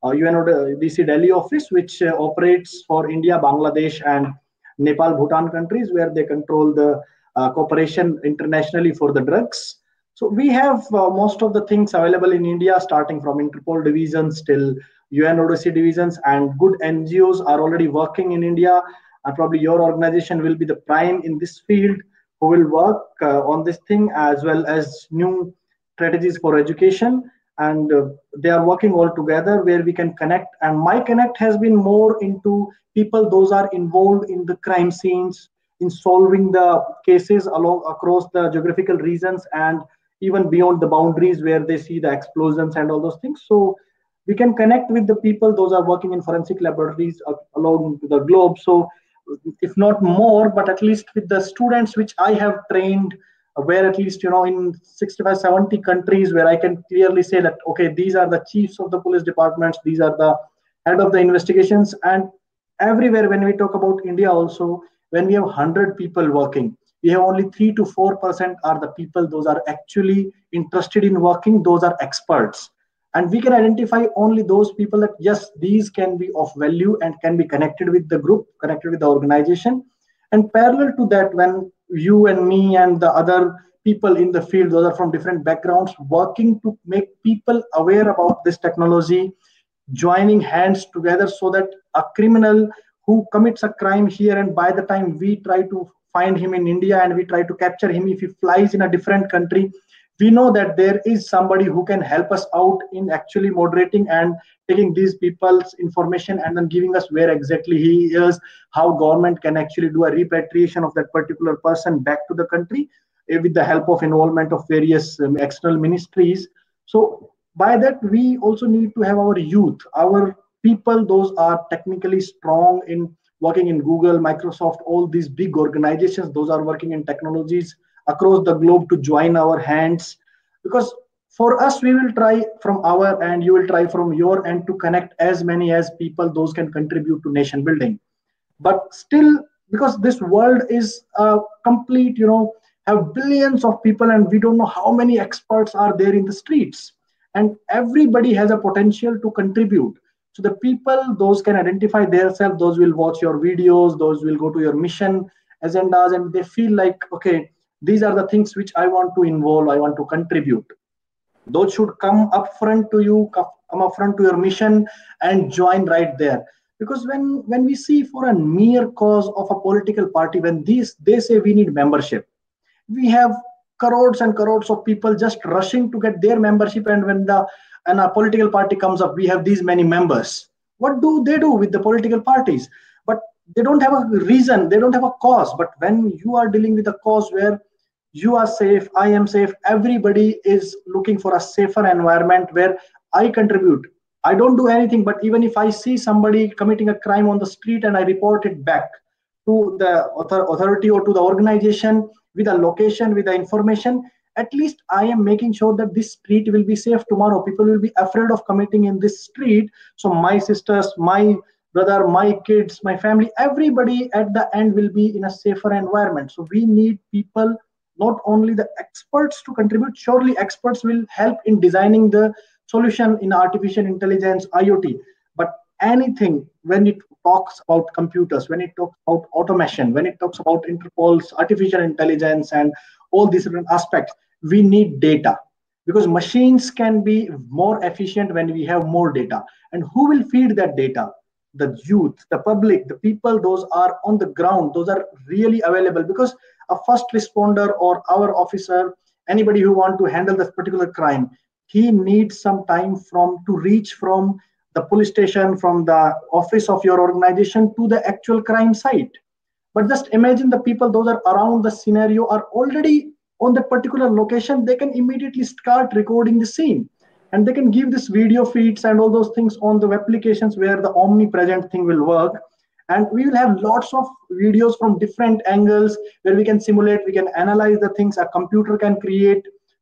UNODC Delhi office, which operates for India, Bangladesh, and Nepal, Bhutan countries, where they control the cooperation internationally for the drugs. So we have most of the things available in India, starting from Interpol divisions till UNODC divisions, and good NGOs are already working in India. And probably your organization will be the prime in this field who will work on this thing, as well as new strategies for education. And they are working all together where we can connect. And my connect has been more into people those are involved in the crime scenes, in solving the cases along across the geographical regions and even beyond the boundaries where they see the explosions and all those things. So we can connect with the people those are working in forensic laboratories along the globe. So if not more, but at least with the students which I have trained, where at least, in 65, 70 countries, where I can clearly say that, okay, these are the chiefs of the police departments, these are the head of the investigations. And everywhere, when we talk about India also, when we have 100 people working, we have only 3 to 4% are the people those are actually interested in working, those are experts. And we can identify only those people that, yes, these can be of value and can be connected with the group, connected with the organization. And parallel to that, when you and me and the other people in the field, those are from different backgrounds, working to make people aware about this technology, joining hands together so that a criminal who commits a crime here, and by the time we try to find him in India and we try to capture him, if he flies in a different country, we know that there is somebody who can help us out in actually moderating and taking these people's information and then giving us where exactly he is, how government can actually do a repatriation of that particular person back to the country with the help of involvement of various external ministries. So by that, we also need to have our youth, our people, those are technically strong in working in Google, Microsoft, all these big organizations, those are working in technologies across the globe to join our hands. Because for us, we will try from our end, you will try from your end to connect as many as people those can contribute to nation building. But still, because this world is complete, have billions of people, and we don't know how many experts are there in the streets, and everybody has a potential to contribute. So the people those can identify themselves, those will watch your videos, those will go to your mission agendas, and they feel like, okay, these are the things which I want to involve, I want to contribute. Those should come up front to you, come up front to your mission and join right there. Because when we see for a mere cause of a political party, when they say we need membership, we have crores and crores of people just rushing to get their membership, and when a political party comes up, we have these many members. What do they do with the political parties? But they don't have a reason, they don't have a cause. But when you are dealing with a cause where you are safe, I am safe, everybody is looking for a safer environment where I contribute. I don't do anything, but even if I see somebody committing a crime on the street and I report it back to the authority or to the organization with a location, with the information, at least I am making sure that this street will be safe tomorrow. People will be afraid of committing in this street. So my sisters, my brother, my kids, my family, everybody at the end will be in a safer environment. So we need people, not only the experts to contribute. Surely experts will help in designing the solution in artificial intelligence, IoT. But anything, when it talks about computers, when it talks about automation, when it talks about Interpol's artificial intelligence and all these different aspects, we need data. Because machines can be more efficient when we have more data. And who will feed that data? The youth, the public, the people, those are on the ground, those are really available. Because a first responder or our officer, anybody who want to handle this particular crime, he needs some time to reach from the police station, from the office of your organization to the actual crime site. But just imagine the people, those are around the scenario, are already on that particular location. They can immediately start recording the scene, and they can give this video feeds and all those things on the applications where the omnipresent thing will work. And we will have lots of videos from different angles where we can simulate, we can analyze the things a computer can create.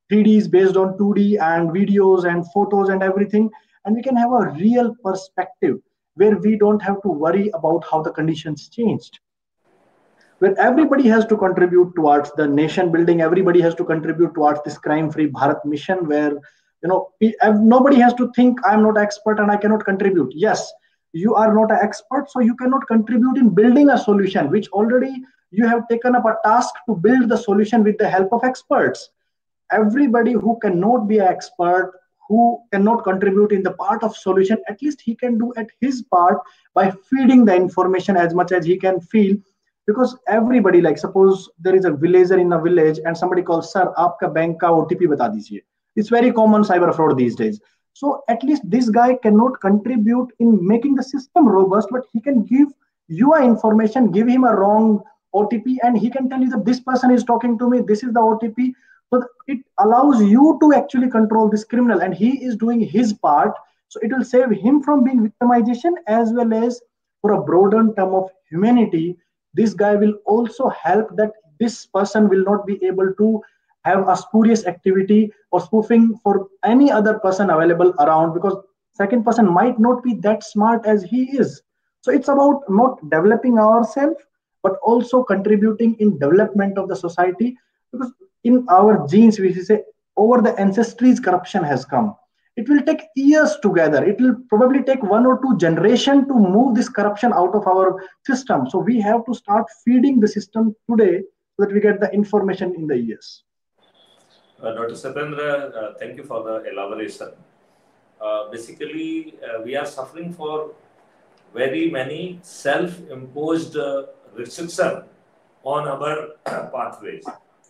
3Ds based on 2D and videos and photos and everything. And we can have a real perspective where we don't have to worry about how the conditions changed, where everybody has to contribute towards the nation building. Everybody has to contribute towards this crime free Bharat mission, where nobody has to think I'm not expert and I cannot contribute. Yes, you are not an expert, so you cannot contribute in building a solution which already you have taken up a task to build the solution with the help of experts. Everybody who cannot be an expert, who cannot contribute in the part of solution, at least he can do at his part by feeding the information as much as he can feel. Because everybody, like suppose there is a villager in a village and somebody calls, sir aapka bank ka OTP bata dijiye. It's very common cyber fraud these days. So at least this guy cannot contribute in making the system robust, but he can give you a information, give him a wrong OTP, and he can tell you that this person is talking to me, this is the OTP. So it allows you to actually control this criminal, and he is doing his part. So it will save him from being victimization, as well as for a broader term of humanity, this guy will also help that this person will not be able to have a spurious activity or spoofing for any other person available around, because second person might not be that smart as he is. So it's about not developing ourselves, but also contributing in development of the society. Because in our genes, we say over the ancestries corruption has come. It will take years together. It will probably take 1 or 2 generations to move this corruption out of our system. So we have to start feeding the system today so that we get the information in the years. Dr. Satyendra, thank you for the elaboration. Basically, we are suffering for very many self-imposed restrictions on our pathways.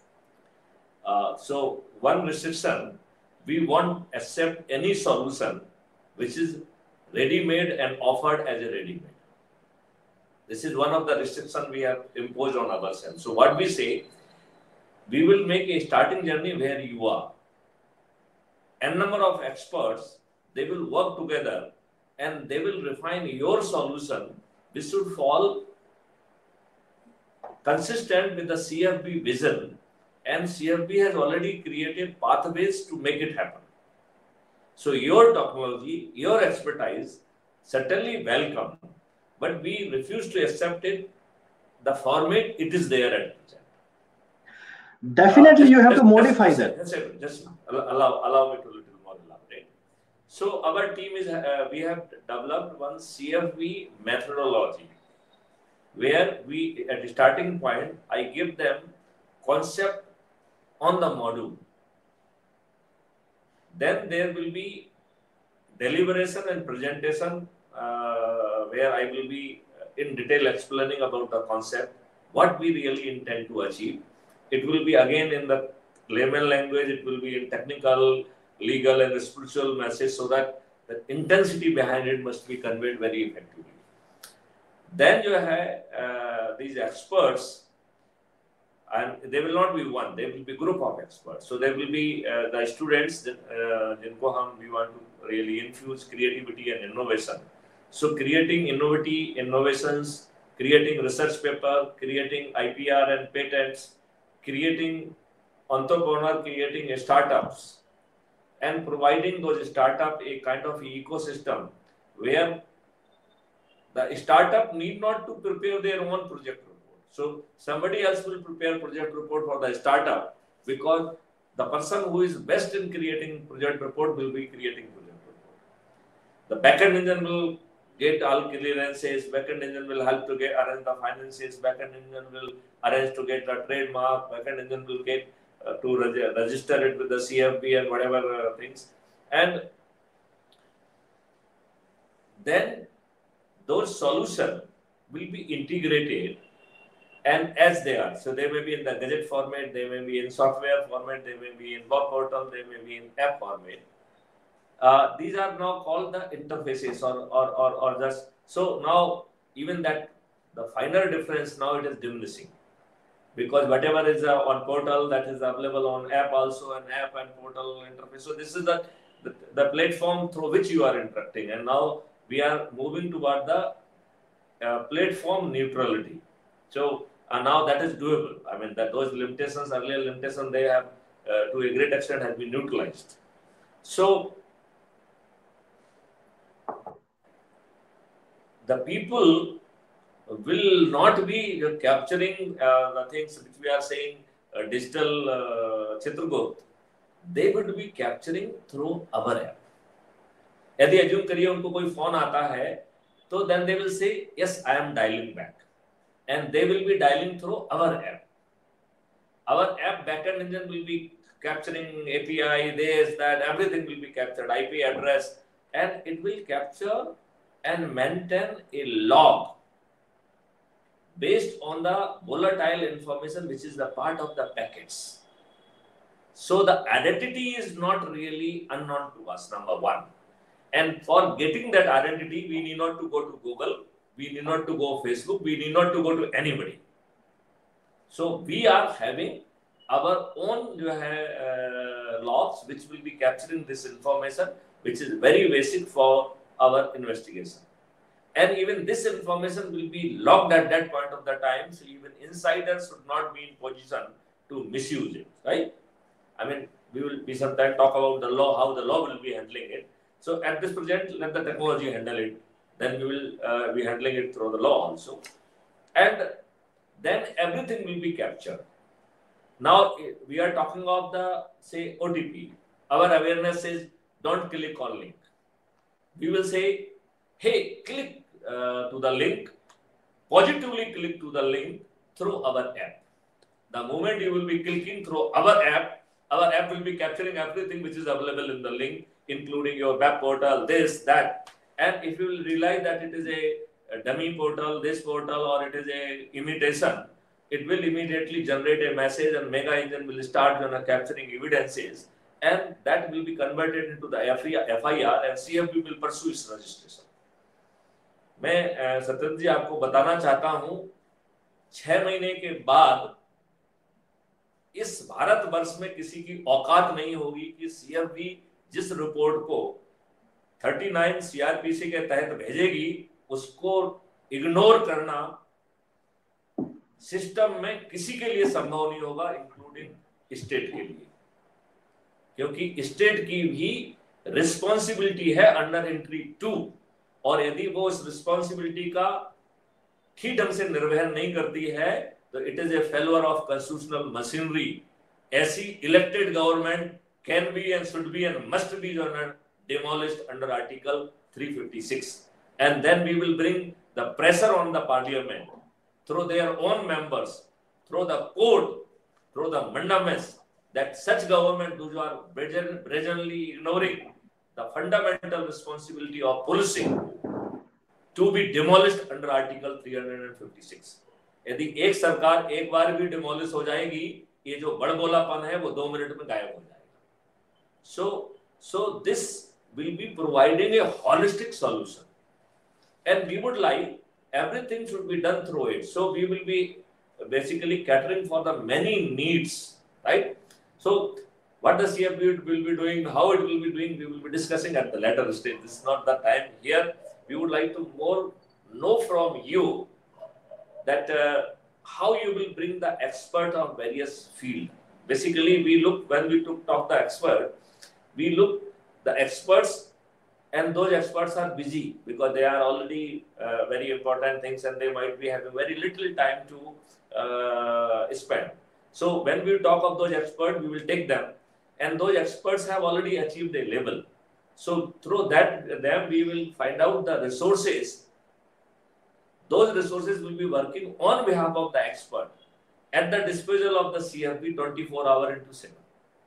So one restriction, we won't accept any solution which is ready-made and offered as a ready-made. This is one of the restrictions we have imposed on ourselves. So what we say, we will make a starting journey where you are. N number of experts, they will work together and they will refine your solution. This should fall consistent with the CFB vision, and CFB has already created pathways to make it happen. So your technology, your expertise, certainly welcome, but we refuse to accept it, the format it is there at present. Definitely, you have to modify that. Just allow me to little more elaborate. So our team is, we have developed one CFB methodology, where we, at the starting point, I give them concept on the module. Then there will be deliberation and presentation, where I will be in detail explaining about the concept, what we really intend to achieve. It will be again in the layman language, it will be in technical, legal and spiritual message, so that the intensity behind it must be conveyed very effectively. Then you have these experts, and they will not be one, they will be group of experts. So there will be the students, jinko we want to really infuse creativity and innovation. So creating innovations, creating research paper, creating IPR and patents, creating entrepreneur, creating startups, and providing those startups a kind of ecosystem where the startup need not to prepare their own project report. So somebody else will prepare project report for the startup, because the person who is best in creating project report will be creating project report. The backend engine will get all clearances, backend engine will help to get arrange the finances, backend engine will arrange to get the trademark, backend engine will get to register it with the CFB and whatever things. And then those solutions will be integrated, and as they are. So they may be in the gadget format, they may be in software format, they may be in web portal, they may be in app format. These are now called the interfaces or just, so now even that, the final difference now it is diminishing, because whatever is on portal, that is available on app also, an app and portal interface. So this is the platform through which you are interacting, and now we are moving toward the platform neutrality. So now that is doable. I mean, that those limitations, earlier limitations, they have to a great extent has been neutralized. So the people will not be capturing the things which we are saying digital Chitragut. They would be capturing through our app. यदि assume करिए उनको कोई phone आता है, तो then they will say yes, I am dialing back, and they will be dialing through our app. Our app backend engine will be capturing API, this, that, everything will be captured, IP address, and it will capture and maintain a log based on the volatile information which is the part of the packets. So the identity is not really unknown to us, number one. And for getting that identity, we need not to go to Google, we need not to go Facebook, we need not to go to anybody. So we are having our own logs which will be capturing this information, which is very basic for our investigation. And even this information will be logged at that point of the time, so even insiders should not be in position to misuse it, right? I mean, we sometimes talk about the law, how the law will be handling it. So at this present, let the technology handle it. Then we will be handling it through the law also. And then everything will be captured. Now, we are talking of the, say, OTP. Our awareness says, don't click on link. We will say, hey, click to the link, positively click to the link through our app. The moment you will be clicking through our app will be capturing everything which is available in the link, including your web portal, this, that. And if you will realize that it is a dummy portal, this portal, or it is a imitation, it will immediately generate a message and Mega Engine will start capturing evidences, and that will be converted into the FIR and CFB will pursue its registration. मैं सत्येंद्र जी आपको बताना चाहता हूं, 6 महीने के बाद इस भारतवर्ष में किसी की औकात नहीं होगी कि सीएफबी जिस रिपोर्ट को 39 सीआरपीसी के तहत भेजेगी उसको इग्नोर करना सिस्टम में किसी के लिए संभव नहीं होगा, इंक्लूडिंग स्टेट के लिए, क्योंकि स्टेट की भी रिस्पॉन्सिबिलिटी है अंडर एंट्री 2, और यदि वो उस रिस्पॉन्सिबिलिटी का ठीक ढंग से निर्वहन नहीं करती है तो it is a failure of constitutional machinery. ऐसी elected government can be and should be and must be demolished under Article 356, and then we will bring the pressure on the parliament through their own members, through the court, through the mandamus, that such government who are brazenly ignoring the fundamental responsibility of policing to be demolished under Article 356. यदि एक सरकार एक बार भी demolish हो जाएगी, ये जो बड़बोलापन है वो 2 मिनट में गायब हो जाएगा. So this will be providing a holistic solution, and we would like everything should be done through it. So we will be basically catering for the many needs, right? So what the CFB will be doing, how it will be doing, we will be discussing at the later stage. This is not the time here. We would like to more know from you that how you will bring the expert of various field. Basically, we look, when we talk the expert, we look the experts, and those experts are busy because they are already very important things and they might be having very little time to spend. So when we talk of those experts, we will take them, and those experts have already achieved a level. So through that, them we will find out the resources. Those resources will be working on behalf of the expert at the disposal of the CFB 24 hours into 7.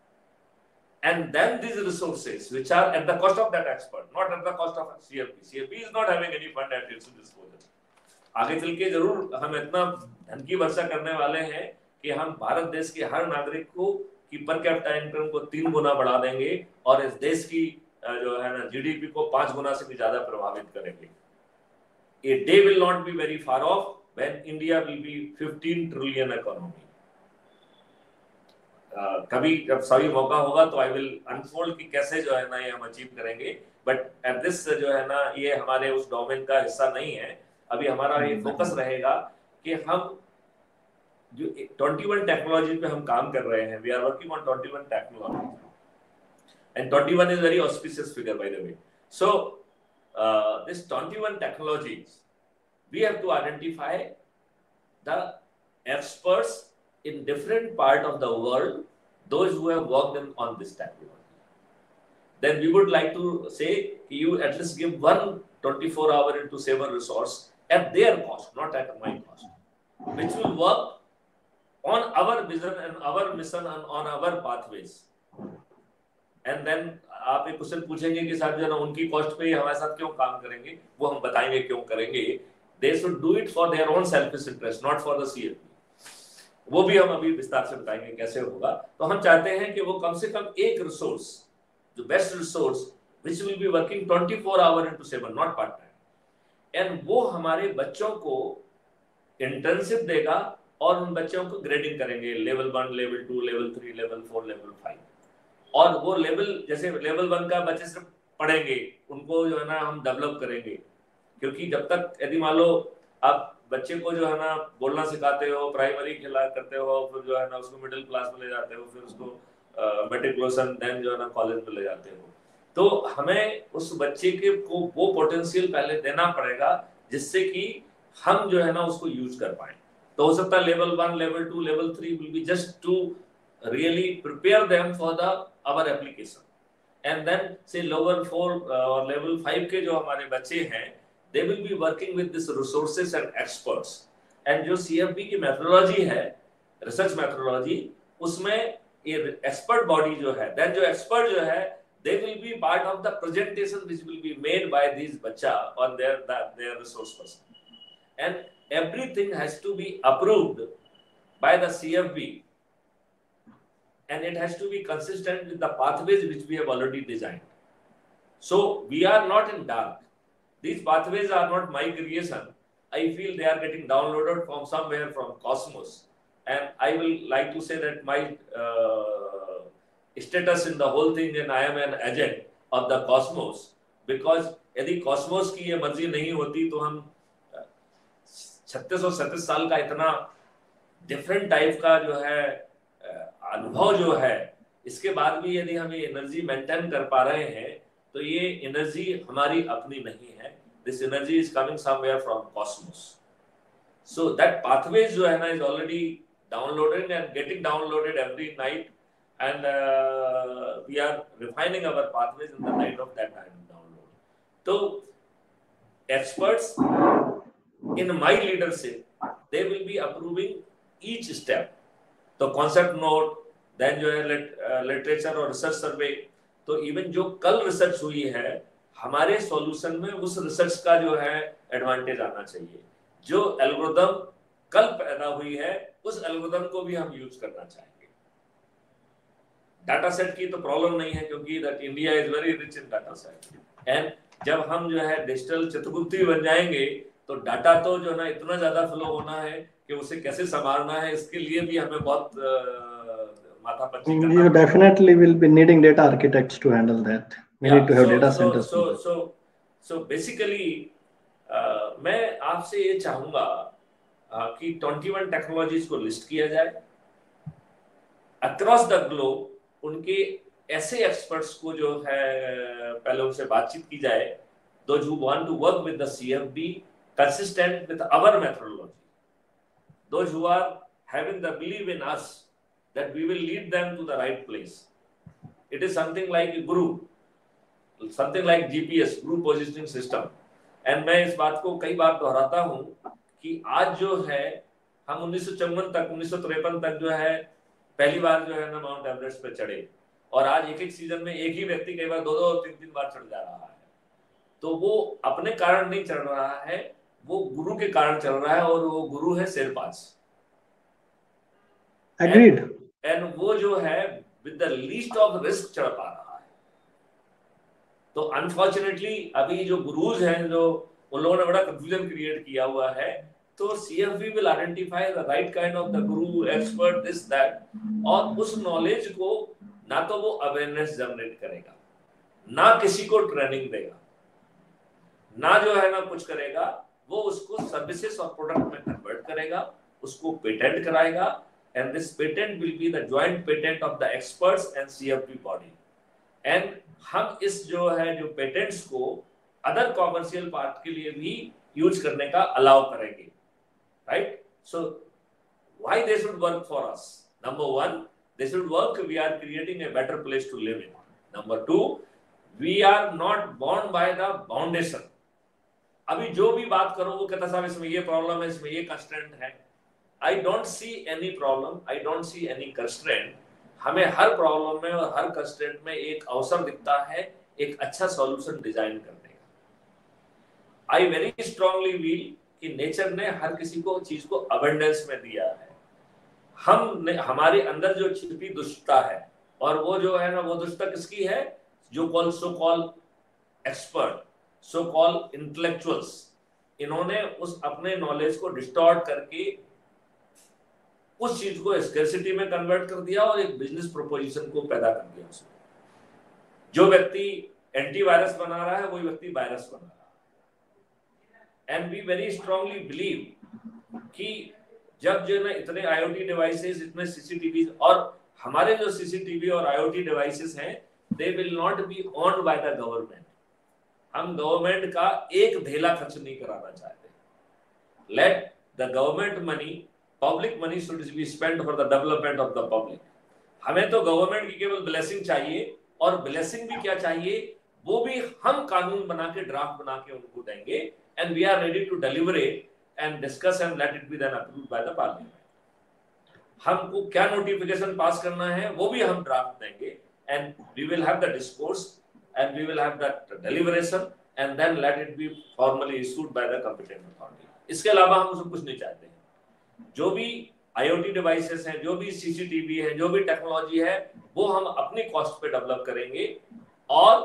And then these resources, which are at the cost of that expert, not at the cost of CFB. CFB is not having any fund at its disposal. आगे चल के जरूर हम इतना धन की वर्षा करने वाले हैं कि हम भारत देश के हर नागरिक को की पर कैपिटा इनकम को 3 गुना बढ़ा देंगे और इस देश की जो है ना जीडीपी को 5 गुना से भी ज्यादा प्रभावित करेंगे. A day will not be very far off when India will be 15 trillion economy. कभी जब सही मौका होगा तो आई विल अनफोल्ड कि कैसे जो है ना ये हम अचीव करेंगे, बट एट दिस जो है ना ये हमारे उस डोमेन का हिस्सा नहीं है. अभी हमारा ये फोकस रहेगा कि हम जो 21 टेक्नोलॉजी पे हम काम कर रहे हैं, we are working on 21 technology, and 21 is very auspicious figure by the way. So this 21 technologies, we have to identify the experts in different part of the world, those who have worked on this technology. Then we would like to say you at least give one 24-hour into 7 resource at their cost, not at my cost, which will work on our vision and our mission and on our pathways. And then आप एक question पूछेंगे कि साहब जो ना उनकी cost पे हमारे साथ क्यों काम करेंगे, वो हम बताएंगे क्यों करेंगे. They should do it for their own selfish interest, not for the CFP. वो भी हम अभी विस्तार से बताएंगे कैसे होगा. तो हम चाहते हैं कि वो कम से कम एक रिसोर्स, जो best resource, which will be working 24 hour into 7, not part time, and वो हमारे बच्चों को इंटर्नशिप देगा और उन बच्चों को ग्रेडिंग करेंगे, level 1, level 2, level 3, level 4, level 5. और वो लेवल, जैसे लेवल 1 का बच्चे सिर्फ पढ़ेंगे, उनको जो है ना हम डेवलप करेंगे. क्योंकि जब तक यदि मान लो आप बच्चे को जो है ना बोलना सिखाते हो, प्राइमरी खिला करते हो, फिर जो है ना उसको मिडिल क्लास में ले जाते हो, फिर उसको मेट्रिकुलेशन, देन जो है ना कॉलेज में ले जाते हो, तो हमें उस बच्चे के को वो पोटेंशियल पहले देना पड़ेगा जिससे कि हम जो है ना उसको यूज कर पाए. तो हो सकता है level 1, level 2, level 3 will be just to really prepare them for our application. And then say level 4 or level 5 के जो हमारे बच्चे हैं, they will be working with this resources and experts. And जो CFP की methodology है, research methodology, उसमें ये expert body जो है, then जो expert जो है, they will be part of the presentation which will be made by these बच्चा on their resource person. And everything has to be approved by the CFP. And it has to be consistent with the pathways which we have already designed. So we are not in dark. These pathways are not my creation. I feel they are getting downloaded from somewhere from Cosmos. And I will like to say that my status in the whole thing, and I am an agent of the Cosmos. Because यदि Cosmos की ये मर्जी नहीं होती तो हम 36 और 37 साल का इतना डिफरेंट टाइप का जो है अनुभव जो है, इसके बाद भी यदि हम ये एनर्जी मेंटेन कर पा रहे हैं, तो ये एनर्जी हमारी अपनी नहीं है. This energy is coming somewhere from cosmos. So that pathway जो है ना is already downloaded and getting downloaded every night, and we are refining our pathways in the night of that download. तो experts in my leadership, they will be approving each step. तो concept note, then जो है literature और research सर्वे. तो even जो कल research हुई है, हमारे सॉल्यूशन में उस रिसर्च का जो है एडवांटेज आना चाहिए. जो एल्गोरिथम कल पैदा हुई है, उस एल्गोरिथम को भी हम यूज करना चाहेंगे. डाटा सेट की तो प्रॉब्लम नहीं है, क्योंकि that India is very rich in data set. And जब हम जो है डिजिटल चतुर्भुज बन जाएंगे, तो डाटा तो जो है ना इतना ज्यादा फ्लो होना है कि उसे कैसे संभालना है, इसके लिए भी हमें बहुत माथापच्ची करना है. You definitely will be needing data architects to handle that. We need to have data centers. So basically मैं आपसे ये चाहूंगा कि 21 टेक्नोलॉजीज को लिस्ट किया जाए अक्रॉस द ग्लोब. उनके ऐसे एक्सपर्ट्स को जो है पहले उनसे बातचीत की जाए, those who want to work with the CFB consistent with our methodology, those who are having the belief in us that we will lead them to the right place. It is something like a guru, something like GPS, group positioning system. And मैं इस बात को कई बार दोहराता हूँ कि आज जो है हम 1954 तक 1953 तक जो है पहली बार जो है ना माउंट एवरेस्ट पे चढ़े, और आज एक एक सीजन में एक ही व्यक्ति कई बार 2-2 और 3-3 बार चढ़ जा रहा है. तो वो अपने कारण नहीं चढ़ रहा है, वो गुरु के कारण चल रहा है, और वो गुरु है शेरपाज. Agreed. एंड वो जो है with the least of risk चढ़ पा रहा है. तो अनफॉर्चुनेटली अभी जो गुरुज हैं, जो उन लोगों ने बड़ा कंफ्यूजन क्रिएट किया हुआ है. तो CFB will identify the right kind of the guru, expert, this that, और उस नॉलेज को ना तो वो अवेयरनेस जनरेट करेगा, ना किसी को ट्रेनिंग देगा, ना जो है ना कुछ करेगा, वो उसको सर्विसेज और प्रोडक्ट में कन्वर्ट करेगा, उसको पेटेंट कराएगा, and this patent will be the joint patent of the experts and CFP body. And हम इस जो है जो पेटेंट्स को अदर कॉमर्शियल पार्ट के लिए भी यूज करने का अलाउ करेंगे, right? So why they should work for us? Number one, they should work, we are creating a better place to live in. Number two, we are not bound by the foundation. अभी जो भी बात करो वो कहता साहब इसमें ये प्रॉब्लम है, इसमें ये कंस्ट्रेंट है। I don't see any problem, I don't see any constraint. हमें हर प्रॉब्लम में और हर कंस्ट्रेंट में एक अवसर दिखता है एक अच्छा सॉल्यूशन डिजाइन करने का। I very strongly feel कि नेचर ने हर किसी को चीज को अबंडेंस में दिया है। हम हमारे अंदर जो छिपी दुष्टता है, और वो जो है ना वो दुष्टता किसकी है? जो so call expert, so call intellectuals, इन्होंने उस अपने नॉलेज को डिस्टॉर्ट करके उस चीज को स्कैर्सिटी में कन्वर्ट कर दिया और एक बिजनेस प्रोपोजिशन को पैदा कर दिया उसमें। जो व्यक्ति एंटीवायरस बना रहा है वही व्यक्ति वायरस बना रहा है। And we very strongly believe कि जब जो ना इतने आईओटी डिवाइसेस, इतने सीसीटीवी, और हमारे जो सीसीटीवी और आईओटी डिवाइसेस हैं, they will not be owned by the government. हम गवर्नमेंट का एक धेला खर्च नहीं कराना चाहते। Let the government money, public money should be spend for the development of the public. हमें तो गवर्नमेंट की केवल ब्लेसिंग चाहिए, और ब्लेसिंग भी क्या चाहिए वो भी हम कानून बना के, ड्राफ्ट बना के उनको देंगे, and we are ready to deliver it and discuss and let it be then approved by the parliament. हमको क्या नोटिफिकेशन पास करना है वो भी हम ड्राफ्ट देंगे, and we will have the discourse and we will have that deliberation and then let it be formally issued by the competent authority. इसके अलावा हम उसमें कुछ नहीं चाहते हैं। जो भी IoT डिवाइसेस हैं, जो भी CCTV है, जो भी टेक्नोलॉजी है, वो हम अपनी कॉस्ट पे डेवलप करेंगे और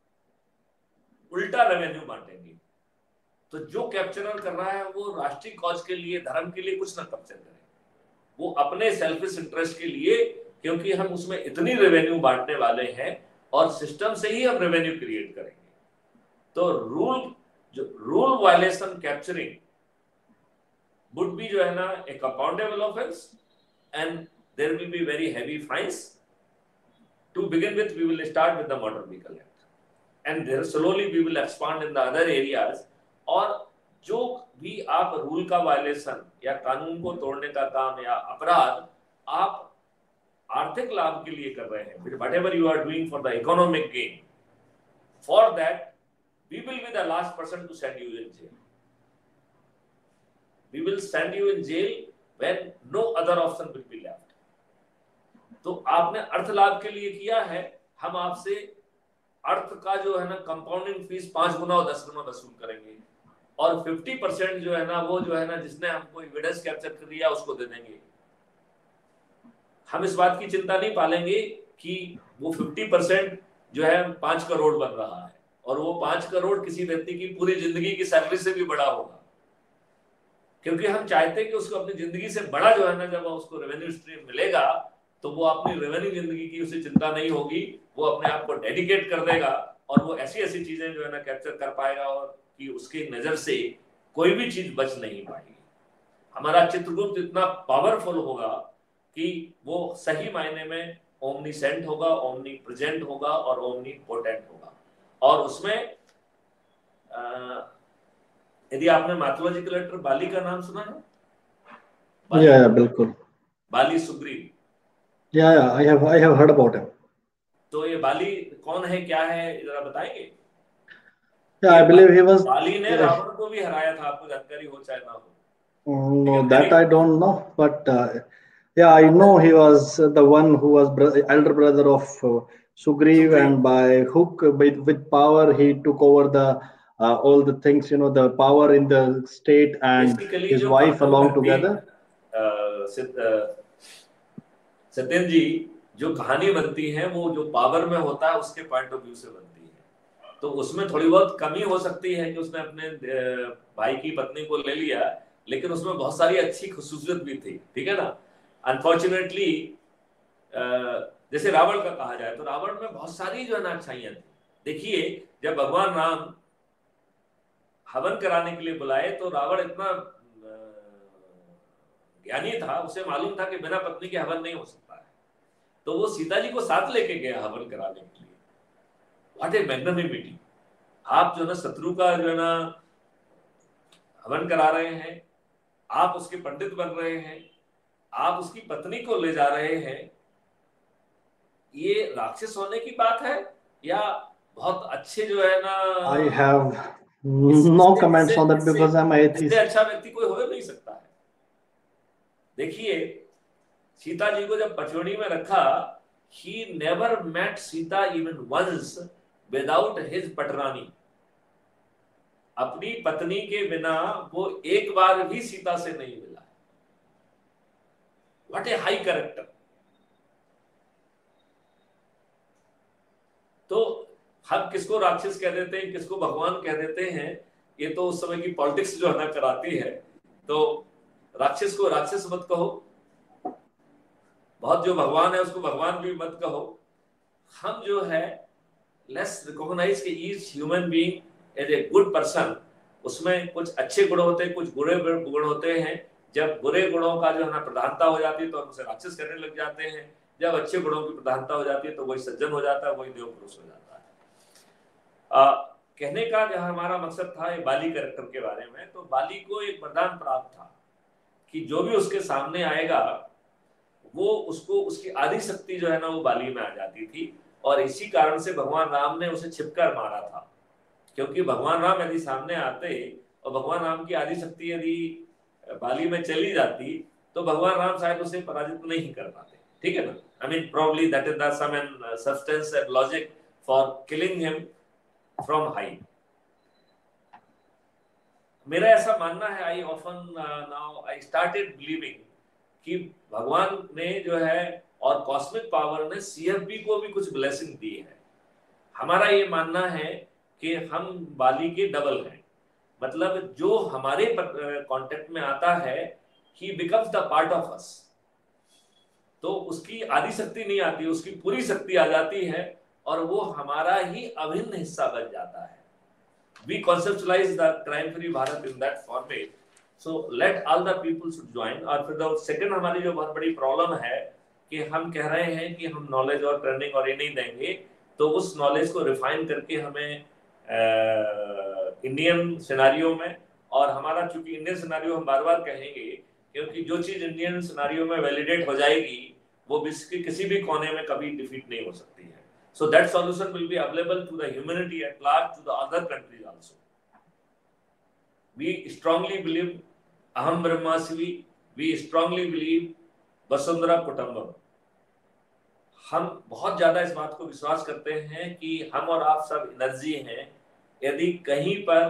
उल्टा रेवेन्यू बांटेंगे। तो जो कैप्चरर कर रहा है वो राष्ट्रीय कॉज के लिए, धर्म के लिए कुछ ना कैप्चर करे, वो अपने सेल्फिश इंटरेस्ट के लिए, क्योंकि हम उसमें इतनी रेवेन्यू बांटने वाले हैं और सिस्टम से ही हम रेवेन्यू क्रिएट करेंगे। तो rule violation capturing would be जो है ना एक compoundable offence, and there will be very heavy fines. To begin with we will start with the motor vehicle act, and there slowly we will expand in the other areas. और जो भी आप rule का violation या कानून को तोड़ने का काम या अपराध आप आर्थिक लाभ के लिए कर रहे हैं, whatever you are doing for the economic gain, for that we will be the last person to send you in jail. We will send you in jail when no other option will be left. तो आपने अर्थ लाभ के लिए किया है, हम आपसे अर्थ का जो है ना कंपाउंडिंग फीस 5 गुना और 10 गुना वसूल करेंगे, और 50% जो है ना वो जो है ना जिसने हमको एविडेंस कैप्चर कर दिया उसको दे देंगे। हम इस बात की चिंता नहीं पालेंगे कि वो 50% जो है 5 करोड़ बन रहा है, और वो 5 करोड़ किसी व्यक्ति की पूरी जिंदगी की सैलरी से भी बड़ा होगा, क्योंकि हम चाहते हैं कि उसको अपनी जिंदगी से बड़ा जो है ना जब उसको रेवेन्यू स्ट्रीम मिलेगा तो वो अपनी रेवेन्यू जिंदगी की उसे चिंता नहीं होगी, वो अपने आप को डेडिकेट कर देगा और वो ऐसी ऐसी चीजें जो है ना कैप्चर कर पाएगा और कि उसकी नजर से कोई भी चीज बच नहीं पाएगी। हमारा चित्रगुप्त इतना पावरफुल होगा कि वो सही मायने में ओमनीसेंट होगा, ओमनी प्रेजेंट होगा और ओमनी पोटेंट होगा। और उसमें यदि आपने माइथोलॉजी कलेक्टर बाली का नाम सुना है? या बिल्कुल, बाली सुग्रीव। या I have heard about him. तो ये बाली कौन है, क्या है, जरा बताएंगे? Yeah, I believe he was. बाली ने रावण को भी हराया था, आपको जानकारी हो चाहे ना हो। No, that I don't know, but yeah, I know he was the one who was elder brother of Sugriv, and by hook, with power, he took over the all the things, the power in the state, and Basically, his wife along together. Satyendra जी, जो कहानी बनती है वो जो power में होता है उसके पॉइंट ऑफ व्यू से बनती है, तो उसमें थोड़ी बहुत कमी हो सकती है कि उसने अपने भाई की पत्नी को ले लिया, लेकिन उसमें बहुत सारी अच्छी खुसूसियत भी थी, ठीक है ना। अनफॉर्चुनेटली जैसे रावण का कहा जाए तो रावण में बहुत सारी जो है ना अच्छाइयां थी। देखिए, जब भगवान राम हवन कराने के लिए बुलाए तो रावण इतना ज्ञानी था, उसे मालूम था कि बिना पत्नी के हवन नहीं हो सकता है, तो वो सीता जी को साथ लेके गया हवन कराने के लिए। What a magnanimity! आप जो ना शत्रु का जो है ना हवन करा रहे हैं, आप उसके पंडित बन रहे हैं, आप उसकी पत्नी को ले जा रहे हैं, ये राक्षस होने की बात है या बहुत अच्छे जो है ना? I have no इससे comments इससे on that इससे because I'm an इससे atheist. अच्छा व्यक्ति कोई हो नहीं सकता है। देखिए, सीता जी को जब पचौड़ी में रखा, he never met Sita even once without his पटरानी। अपनी पत्नी के बिना वो एक बार भी सीता से नहीं मिला। What a high character! तो हम किसको राक्षस कह देते हैं, किसको भगवान कह देते हैं, ये तो उस समय की पॉलिटिक्स जो है ना कराती है। तो राक्षस को राक्षस मत कहो, बहुत जो भगवान है उसको भगवान भी मत कहो। हम जो है लेट्स रिकॉग्नाइज कि each human being as a good person. उसमें कुछ अच्छे गुण होते हैं, कुछ बुरे गुण होते हैं। जब बुरे गुणों का जो है ना प्रधानता हो जाती है तो हम उसे राक्षस करने लग जाते हैं। जब अच्छे गुणों की प्रधानता हो जाती है तो वही सज्जन हो जाता है, वही देव पुरुष हो जाता है। कहने का जो हमारा मकसद था ये बाली कैरेक्टर के बारे में। तो बाली को एक वरदान प्राप्त था कि जो भी उसके सामने आएगा वो उसको उसकी आदि शक्ति जो है ना वो बाली में आ जाती थी। और इसी कारण से भगवान राम ने उसे छिपकर मारा था, क्योंकि भगवान राम यदि सामने आते और भगवान राम की आदि शक्ति यदि बाली में चली जाती तो भगवान राम शायद उसे पराजित नहीं कर पाते। ठीक है ना? I mean probably that is the sum and substance and logic for killing him from high. मेरा ऐसा मानना है, I often now I started believing कि भगवान ने जो है और कॉस्मिक पावर ने सीएफबी को भी कुछ ब्लेसिंग दी है। हमारा ये मानना है कि हम बाली के डबल हैं, मतलब जो हमारे कांटेक्ट में आता है ही becomes the part of us. तो उसकी आदि शक्ति नहीं आती, उसकी पूरी शक्ति आ जाती है और वो हमारा ही अभिन्न हिस्सा बन जाता है। We conceptualize the crime-free Bharat in that format. So let all the people should join. और फिर तो सेकंड हमारी जो बहुत बड़ी प्रॉब्लम है कि हम कह रहे हैं कि हम नॉलेज और ट्रेनिंग और ये नहीं देंगे, तो उस नॉलेज को रिफाइन करके हमें इंडियन सिनारियो में, और हमारा चूंकि इंडियन सिनारियो हम बार बार कहेंगे क्योंकि जो चीज इंडियन सिनारियो में वैलिडेट हो जाएगी वो विश्व के किसी भी कोने में कभी डिफीट नहीं हो सकती है। So that solution will be available to the humanity at large, to the other countries also. We strongly believe Aham Brahmasmi. We strongly believe Vasundhara Kutumbam. हम बहुत ज्यादा इस बात को विश्वास करते हैं कि हम और आप सब एनर्जी हैं। यदि कहीं पर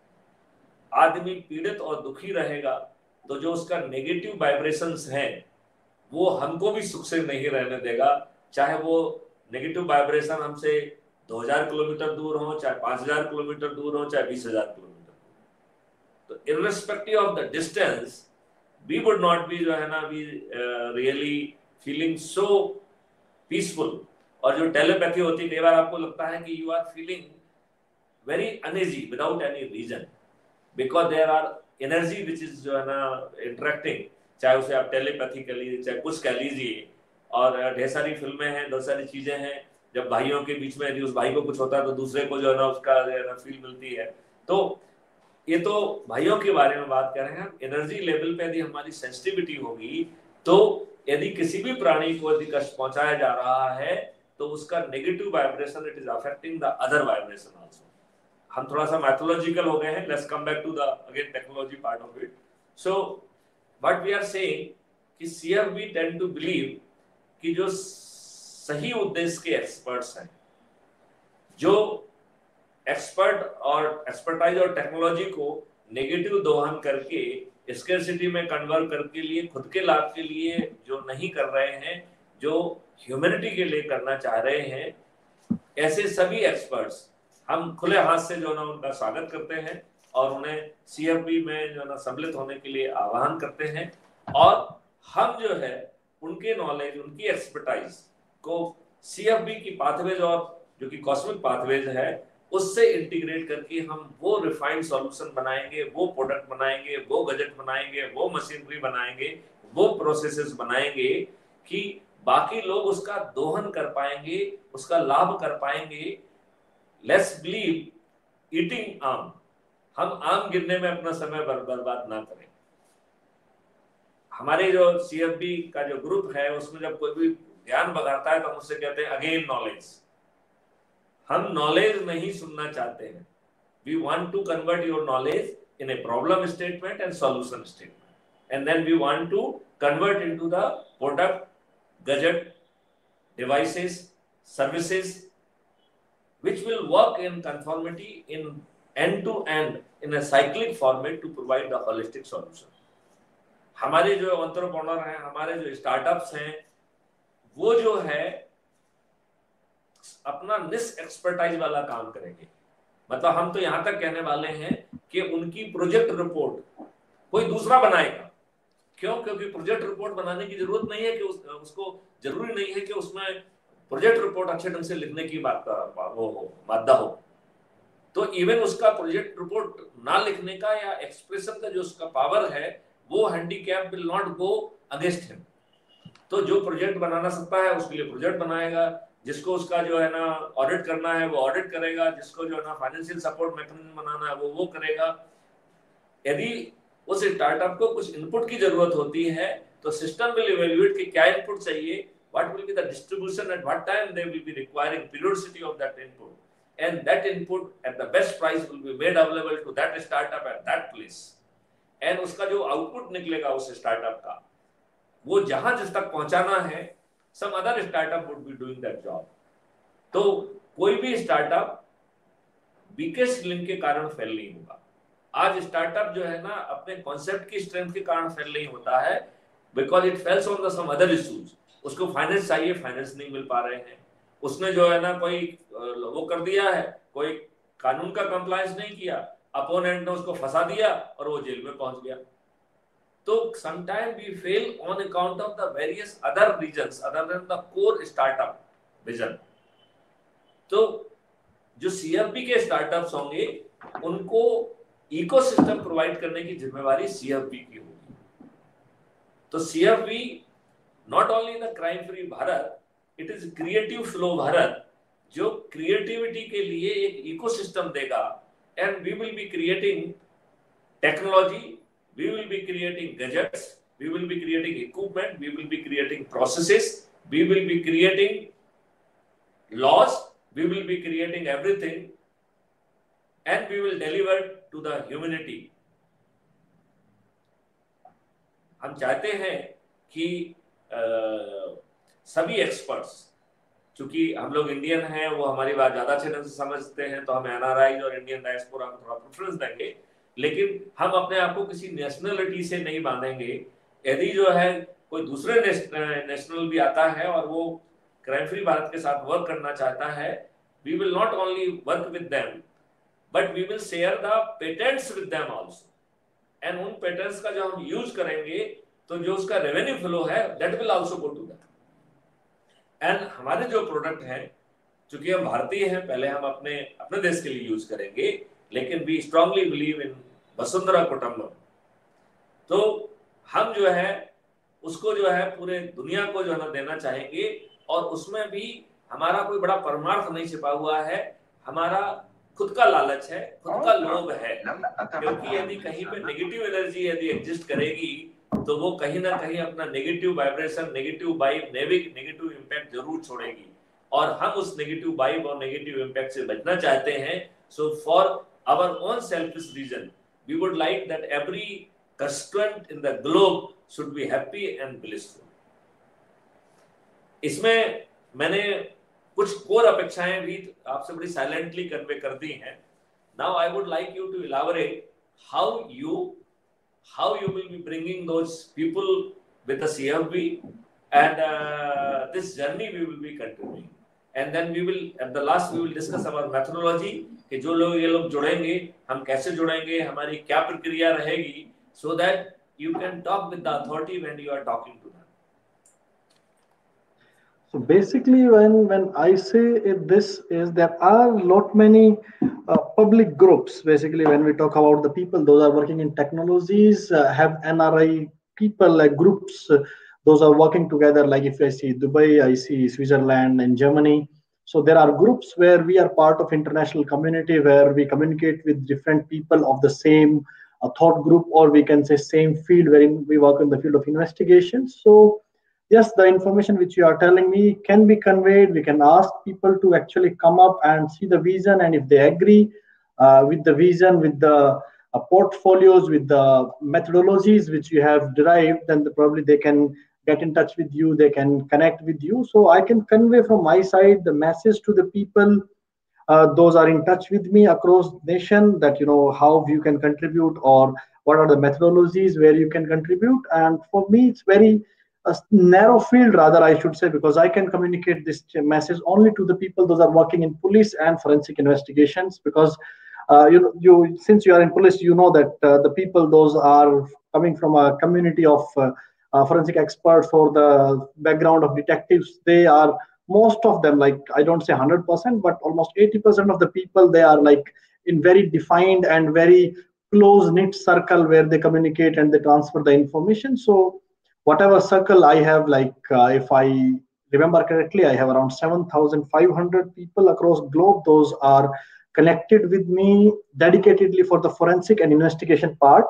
आदमी पीड़ित और दुखी रहेगा तो जो उसका नेगेटिव वाइब्रेशंस हैं वो हमको भी सुख से नहीं रहने देगा, चाहे वो नेगेटिव वाइब्रेशन हमसे 2000 किलोमीटर दूर हो, चाहे 5000 किलोमीटर दूर हो, चाहे 20000 किलोमीटर दूर। तो irrespective of the distance we would not be जो है ना we really feeling so peaceful. और जो टेलीपैथी होती है, कई बार आपको लगता है कि you are feeling very uneasy without any reason, because there are energy which is जो है ना इंटरेक्टिंग, चाहे उसे आप टेलीपैथी कह लीजिए, चाहे कुछ कह लीजिए। और ढेर सारी फिल्में हैं, ढेर सारी चीजें हैं, जब भाइयों के बीच में यदि उस भाई को कुछ होता है तो दूसरे को जो है ना उसका जो है ना फील मिलती है। तो ये तो भाइयों के बारे में बात कर रहे हैं। एनर्जी लेवल पे यदि हमारी सेंसिटिविटी होगी तो यदि किसी भी प्राणी को यदि कष्ट पहुंचाया जा रहा है तो उसका negative vibration it is affecting the other vibration also. हम थोड़ा सा मैथोलॉजिकल हो गए हैं, let's come back to the again technology part of it. So what we are saying कि सीएफबी टेंड टू बिलीव कि जो सही उद्देश्य के एक्सपर्ट्स हैं, जो एक्सपर्ट और एक्सपर्टाइज और टेक्नोलॉजी को नेगेटिव दोहन करके स्कैरसिटी में कन्वर्ट करके लिए खुद के लाभ के लिए जो नहीं कर रहे हैं, जो ह्यूमैनिटी के लिए करना चाह रहे हैं, ऐसे सभी एक्सपर्ट्स हम खुले हाथ से जो ना उनका स्वागत करते हैं और उन्हें सीएफबी में जो ना सम्मिलित होने के लिए आह्वान करते हैं। और हम जो है उनके नॉलेज, उनकी एक्सपर्टाइज को सीएफबी की पाथवेज और जो कि कॉस्मिक पाथवेज है उससे इंटीग्रेट करके हम वो रिफाइंड सॉल्यूशन बनाएंगे, वो प्रोडक्ट बनाएंगे, वो गैजेट बनाएंगे, वो मशीनरी बनाएंगे, वो प्रोसेसेस बनाएंगे कि बाकी लोग उसका दोहन कर पाएंगे, उसका लाभ कर पाएंगे। लेट्स बिलीव ईटिंग आम, हम आम गिनने में अपना समय बर्बाद ना करें। हमारे जो CFB का जो ग्रुप है उसमें जब कोई भी ज्ञान बगाता है तो हम उससे कहते हैं अगेन नॉलेज। हम नॉलेज नहीं सुनना चाहते हैं। We want to convert your knowledge in a problem statement and solution statement, and then we want to convert into the product, gadget, devices, services which will work in conformity in end to end in a cyclic format to provide the holistic solution. हमारे जो entrepreneur हैं, हमारे जो startups हैं, वो जो है अपना निश एक्सपर्टाइज वाला काम करेंगे। मतलब हम तो यहां तक कहने वाले हैं कि उनकी प्रोजेक्ट रिपोर्ट कोई दूसरा बनाएगा। क्यों? क्योंकि प्रोजेक्ट रिपोर्ट बनाने की जरूरत नहीं है कि उसको जरूरी नहीं है कि उसमें प्रोजेक्ट रिपोर्ट अच्छे ढंग से लिखने की मादा हो। तो इवन उसका प्रोजेक्ट रिपोर्ट ना लिखने का या एक्सप्रेशन का जो उसका पावर है, वो handicap will not go against him. तो जो प्रोजेक्ट बनाना सकता है उसके लिए प्रोजेक्ट बनाएगा, जिसको उसका जो है ना ऑडिट करना है वो ऑडिट करेगा, जिसको जो है ना फाइनेंशियल सपोर्ट मैकेनिज्म बनाना है वो करेगा। यदि उस स्टार्टअप को कुछ इनपुट की जरूरत होती है तो सिस्टम विल इवैल्यूएट कि क्या इनपुट चाहिए, what will be the distribution, at what time they will be requiring periodicity of that input, and that input at the best price will be made available to that startup at that place. And उसका जो output निकलेगा उस startup का, वो जहां जिस तक पहुंचाना है, some other startup would be doing that job। तो कोई भी स्टार्टअप वीकेस्ट लिंक के कारण फेल नहीं होगा। आज स्टार्टअप जो है ना अपने कॉन्सेप्ट की स्ट्रेंथ के कारण फेल नहीं होता है, because it fails on the some other issues. उसको फाइनेंस चाहिए, फाइनेंस नहीं मिल पा रहे हैं। उसने जो है ना कोई वो कर दिया है, कोई कानून का कंप्लायंस नहीं किया, अपोनेंट ने उसको फंसा दिया और वो जेल में पहुंच गया। So sometimes we fail on account of the various other reasons other than the core startup vision। तो जो CFB के स्टार्टअप्स होंगे उनको इकोसिस्टम प्रोवाइड करने की जिम्मेवारी CFB की होगी। तो CFB not only the crime free Bharat, it is creative flow Bharat, जो क्रिएटिविटी के लिए एक इकोसिस्टम देगा। And we will be creating technology, we will be creating gadgets, we will be creating equipment, we will be creating processes, we will be creating laws, we will be creating everything, and we will deliver to the humanity। हम चाहते हैं कि सभी experts, चूंकि हम लोग Indian हैं, वो हमारी बात ज्यादा अच्छे ढंग से समझते हैं, तो हम NRI और इंडियन डायस्पोरा को थोड़ा प्रेफरेंस देंगे, लेकिन हम अपने आप को किसी नेशनलिटी से नहीं बांधेंगे। यदि जो है कोई दूसरे नेशनल भी आता है और वो क्राइम फ्री भारत के साथ वर्क करना चाहता है, we will not only work with them but we will share the patents with them also. And उन पेटेंट्स का जो हम यूज करेंगे तो जो उसका रेवेन्यू फ्लो है that will also go to that. And हमारे जो प्रोडक्ट हैं, चूंकि हम भारतीय हैं, पहले हम अपने देश के लिए यूज करेंगे, लेकिन वी स्ट्रांगली बिलीव इन वसुंधरा कुटुंबम। तो हम जो है उसको जो है पूरे दुनिया को जो है ना देना चाहेंगे, और उसमें भी हमारा कोई बड़ा परमार्थ नहीं छिपा हुआ है, हमारा खुद का लालच है, खुद का लोभ है। क्योंकि यदि कहीं पे नेगेटिव एनर्जी यदि एग्जिस्ट करेगी तो वो कहीं ना कहीं अपना negative vibration, negative vibe, negative impact जरूर छोड़ेगी, और हम उस नेगेटिव वाइब और नेगेटिव इम्पैक्ट से बचना चाहते हैं। So for our own selfish reason, we would like that every constituent in the globe should be happy and blissful। इसमें मैंने कुछ कोर अपेक्षाएं भी आपसे बड़ी साइलेंटली कन्वे कर दी हैं। Now I would like you to elaborate how you will be bringing those people with the CFB, and this journey we will be continuing, and then we will at the last we will discuss our methodology कि जो लोग ये लोग जुड़ेंगे, हम कैसे जुड़ेंगे, हमारी क्या प्रक्रिया रहेगी, so that you can talk with the authority when you are talking to them। So basically, when I say this is there are lot many public groups. Basically, when we talk about the people, those are working in technologies, have NRI people like groups, those are working together. Like if I see Dubai, I see Switzerland and Germany. So there are groups where we are part of international community where we communicate with different people of the same thought group, or we can say same field, wherein we work in the field of investigation. So yes, the information which you are telling me can be conveyed. We can ask people to actually come up and see the vision, and if they agree with the vision, with the portfolios, with the methodologies which you have derived, then probably they can get in touch with you, they can connect with you. So I can convey from my side the message to the people, those are in touch with me across nation, that how you can contribute, or what are the methodologies where you can contribute. And for me it's very narrow field, rather I should say, because I can communicate this message only to the people those are working in police and forensic investigations. Because you since you are in police, you know that the people those are coming from a community of forensic experts, or the background of detectives, they are, most of them, like I don't say 100%, but almost 80% of the people, they are like in very defined and very close knit circle where they communicate and they transfer the information. So whatever circle I have, like if I remember correctly, I have around 7,500 people across globe. Those are connected with me dedicatedly for the forensic and investigation part.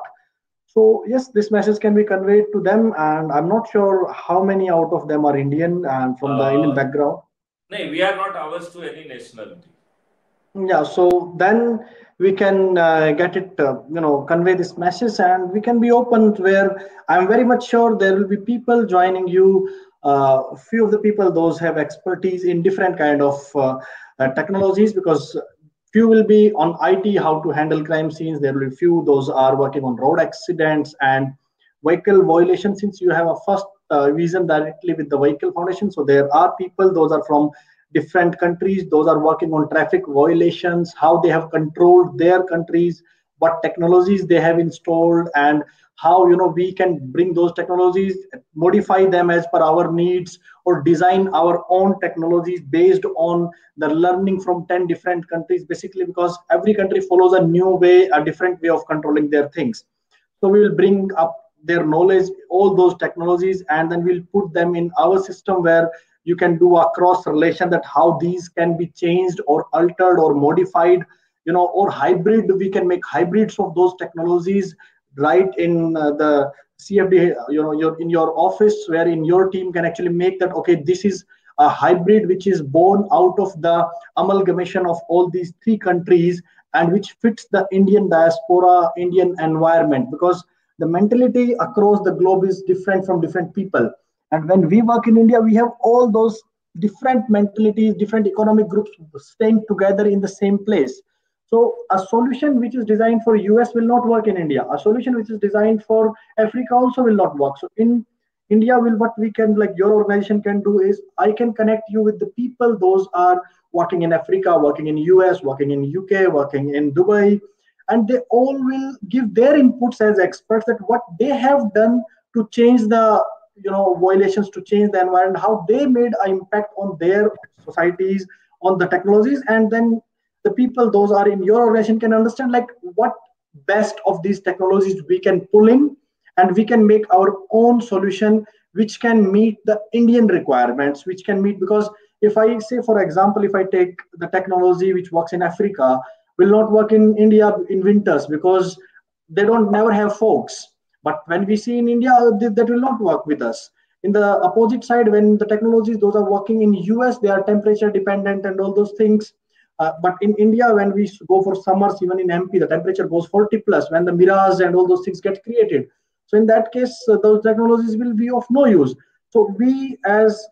So yes, this message can be conveyed to them, and I'm not sure how many out of them are Indian and from the Indian background. No, we are not ours to any nationality. Yeah, so then we can get it, convey this message, and we can be open to where I'm very much sure there will be people joining you. Few of the people, those have expertise in different kind of technologies, because few will be on IT, how to handle crime scenes. There will be few those are working on road accidents and vehicle violations. Since you have a first vision directly with the vehicle foundation, so there are people those are from different countries, those are working on traffic violations, how they have controlled their countries, what technologies they have installed, and how we can bring those technologies, modify them as per our needs, or design our own technologies based on the learning from 10 different countries, basically because every country follows a new way, a different way of controlling their things. So we will bring up their knowledge, all those technologies, and then we'll put them in our system where you can do a cross relation, that how these can be changed or altered or modified, or hybrid. We can make hybrids of those technologies right in the CFD, your in your office, where in your team can actually make that, okay, this is a hybrid which is born out of the amalgamation of all these three countries, and which fits the Indian diaspora, Indian environment, because the mentality across the globe is different from different people. And when we work in India, we have all those different mentalities, different economic groups staying together in the same place. So a solution which is designed for US will not work in India. A solution which is designed for Africa also will not work. So in India, will what we can, like your organization can do is, I can connect you with the people those are working in Africa, working in US, working in UK, working in Dubai, and they all will give their inputs as experts, that what they have done to change the violations, to change the environment, how they made an impact on their societies, on the technologies. And then the people those are in your organization can understand like what best of these technologies we can pull in, and we can make our own solution which can meet the Indian requirements, which can meet. Because if I say, for example, if I take the technology which works in Africa, will not work in India in winters, because they don't never have folks. But when we see in India, that will not work with us. In the opposite side, when the technologies those are working in US, they are temperature dependent and all those things. But in India, when we go for summers, even in MP, the temperature goes 40 plus when the mirage and all those things get created. So in that case, those technologies will be of no use. So we as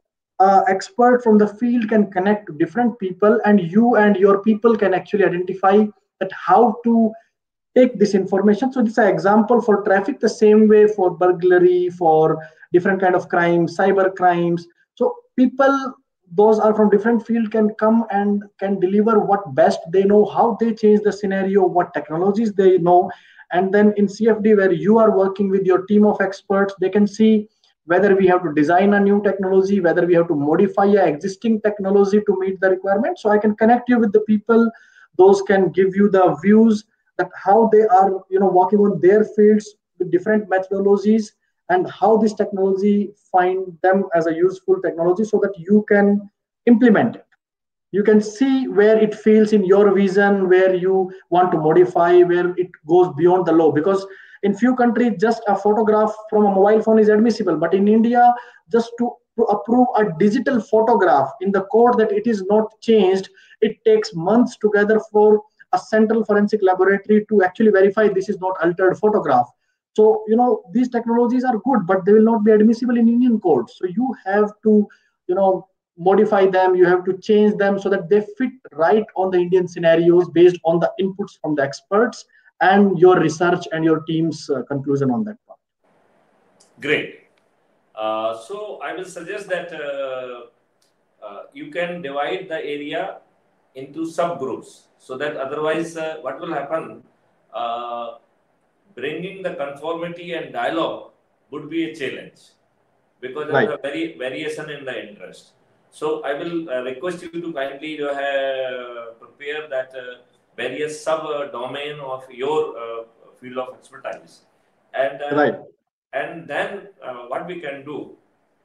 expert from the field can connect to different people, and you and your people can actually identify that how to take this information. So this is an example for traffic, the same way for burglary, for different kind of crimes, cyber crimes. So people those are from different field can come and can deliver what best they know, how they change the scenario, what technologies they know. And then in CFD, where you are working with your team of experts, they can see whether we have to design a new technology, whether we have to modify a existing technology to meet the requirement. So I can connect you with the people, those can give you the views that how they are working on their fields with different methodologies, and how this technology find them as a useful technology so that you can implement it. You can see where it fails in your vision, where you want to modify, where it goes beyond the law. Because in few countries just a photograph from a mobile phone is admissible, but in India, just to approve a digital photograph in the court that it is not changed, it takes months together for a central forensic laboratory to actually verify this is not altered photograph. So these technologies are good, but they will not be admissible in Indian courts. So you have to you know modify them, you have to change them so that they fit right on the Indian scenarios based on the inputs from the experts and your research and your team's conclusion on that part. Great. So I will suggest that you can divide the area into subgroups, so that otherwise what will happen, bringing the conformity and dialogue would be a challenge, because there is a very variation in the interest. So I will request you to kindly prepare that various sub-domain of your field of expertise. And and then what we can do,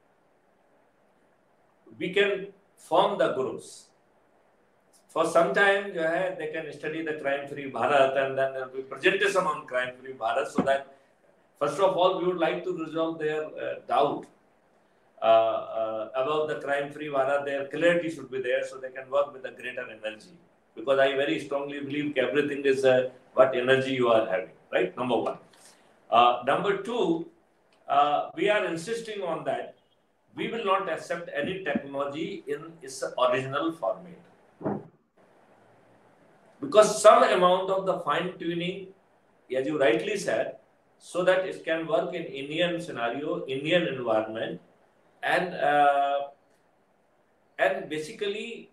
we can form the groups. For some time, they can study the crime-free Bharat, and then there will be presentation on crime-free Bharat, so that first of all, we would like to resolve their doubt about the crime-free Bharat. Their clarity should be there, so they can work with a greater energy. Because I very strongly believe everything is what energy you are having, right? Number one. Number two, we are insisting on that we will not accept any technology in its original format. Because some amount of the fine-tuning, as you rightly said, so that it can work in Indian scenario, Indian environment, and basically,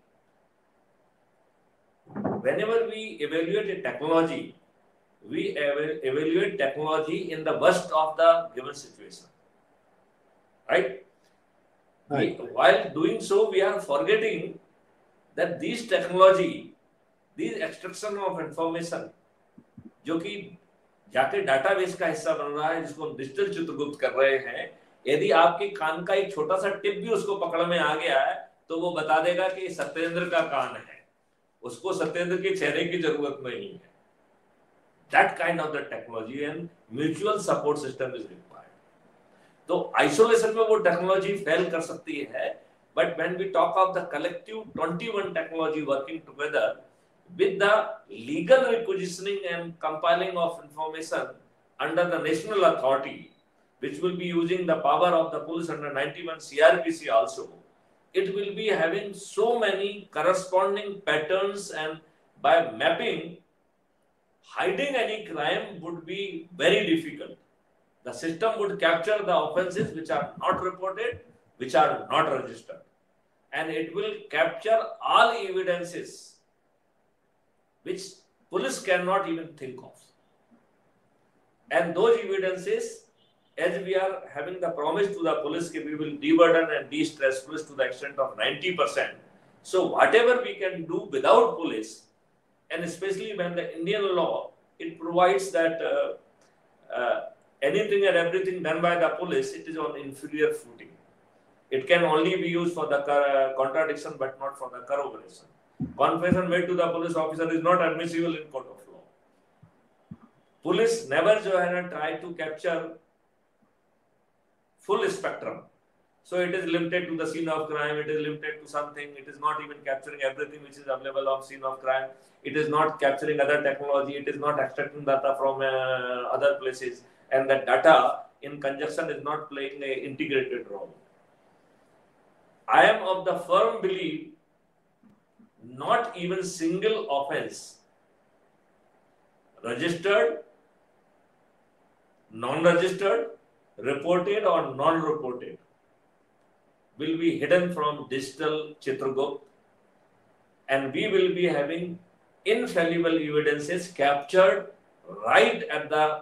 whenever we evaluate a technology, we evaluate technology in the worst of the given situation, right? While doing so, we are forgetting that these technology, these extraction of information, जो कि जाके database का हिस्सा बन रहा है, जिसको हम डिजिटल चित्रगुप्त कर रहे हैं, यदि आपके कान का एक छोटा सा टिप भी उसको पकड़ में आ गया है, तो वो बता देगा कि सत्येंद्र का कान है, उसको सत्येंद्र के चेहरे की जरूरत नहीं है. That kind of the technology and mutual support system is required. तो isolation में वो technology fail कर सकती है, but when we talk of the collective 21 technology working together with the legal requisitioning and compiling of information under the national authority, which will be using the power of the police under 91 CRPC also, it will be having so many corresponding patterns, and by mapping, hiding any crime would be very difficult. The system would capture the offenses which are not reported, which are not registered, and it will capture all evidences which police cannot even think of. And those evidences, as we are having the promise to the police that we will de-burden and de-stress police to the extent of 90%. So whatever we can do without police, and especially when the Indian law, it provides that anything and everything done by the police, it is on inferior footing. It can only be used for the contradiction, but not for the corroboration. Confession made to the police officer is not admissible in court of law. Police never try to capture full spectrum. So it is limited to the scene of crime, it is limited to something, it is not even capturing everything which is available on scene of crime, it is not capturing other technology, it is not extracting data from other places, and that data in conjunction is not playing an integrated role. I am of the firm belief not even single offense, registered, non-registered, reported or non-reported, will be hidden from digital Chitragupt, and we will be having infallible evidences captured right at the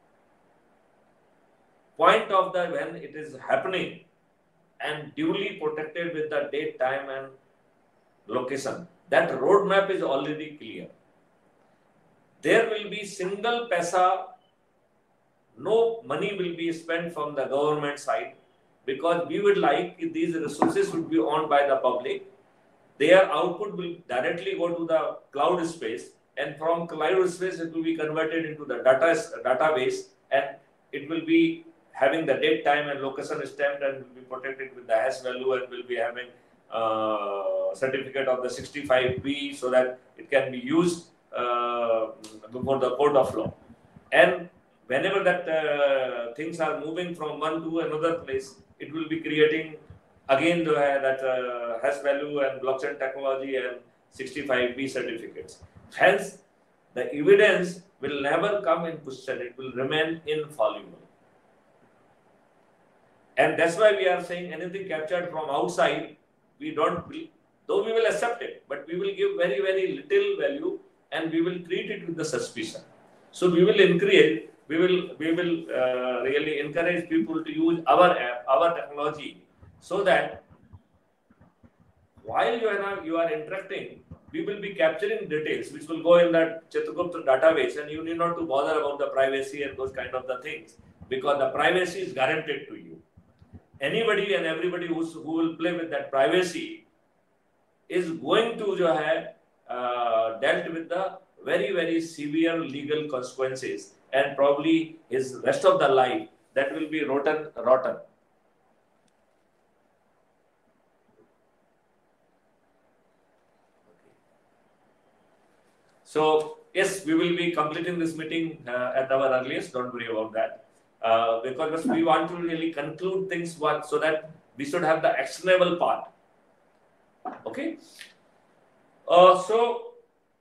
point of the when it is happening, and duly protected with the date, time and location. That roadmap is already clear. There will be single paisa no money will be spent from the government side, because we would like these resources should be owned by the public. Their output will directly go to the cloud space, and from cloud space it will be converted into the database, and it will be having the date, time, and location stamped, and will be protected with the hash value, and will be having certificate of the 65B, so that it can be used before the court of law. And whenever that things are moving from one to another place, it will be creating again that hash value and blockchain technology and 65B certificates. Hence, the evidence will never come in question. It will remain infallible. And that's why we are saying anything captured from outside, we don't, though we will accept it, but we will give very, very little value, and we will treat it with the suspicion. So we will encourage, we will really encourage people to use our app, our technology, so that while you are interacting, we will be capturing details which will go in that Chitragupta database, and you need not to bother about the privacy and those kind of the things, because the privacy is guaranteed to you. Anybody and everybody who will play with that privacy is going to dealt with the very, very severe legal consequences, and probably his rest of the life that will be rotten. So yes, we will be completing this meeting at our earliest. Don't worry about that. Because we want to really conclude things so that we should have the actionable part. Okay. What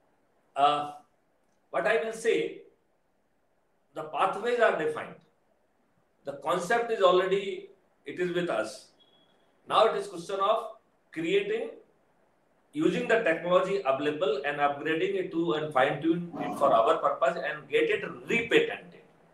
I will say, the pathways are defined. The concept is already, it is with us. Now it is question of creating, using the technology available and upgrading it to and fine tune it for our purpose and get it repatented.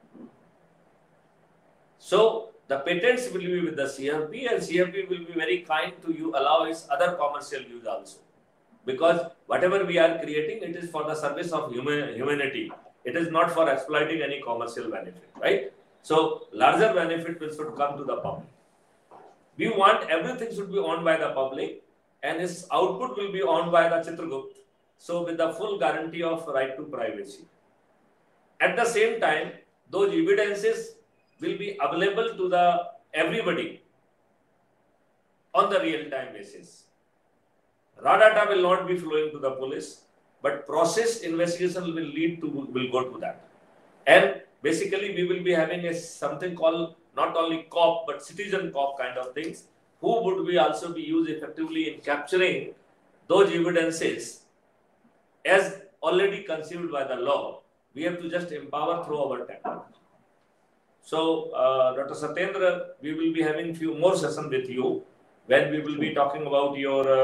So the patents will be with the CFP, and CFP will be very kind to you, allow its other commercial use also. Because whatever we are creating, it is for the service of humanity. It is not for exploiting any commercial benefit, right? So larger benefit should come to the public. We want everything should be owned by the public, and its output will be owned by the Chitragupta. So with the full guarantee of right to privacy. At the same time, those evidences will be available to the everybody on the real-time basis. Raw data will not be flowing to the police, but process investigation will go to that. And basically, we will be having something called not only COP but citizen COP kind of things, who would we also be used effectively in capturing those evidences as already conceived by the law. We have to just empower through our technology. So, Dr. Satyendra, we will be having few more sessions with you when we will be talking about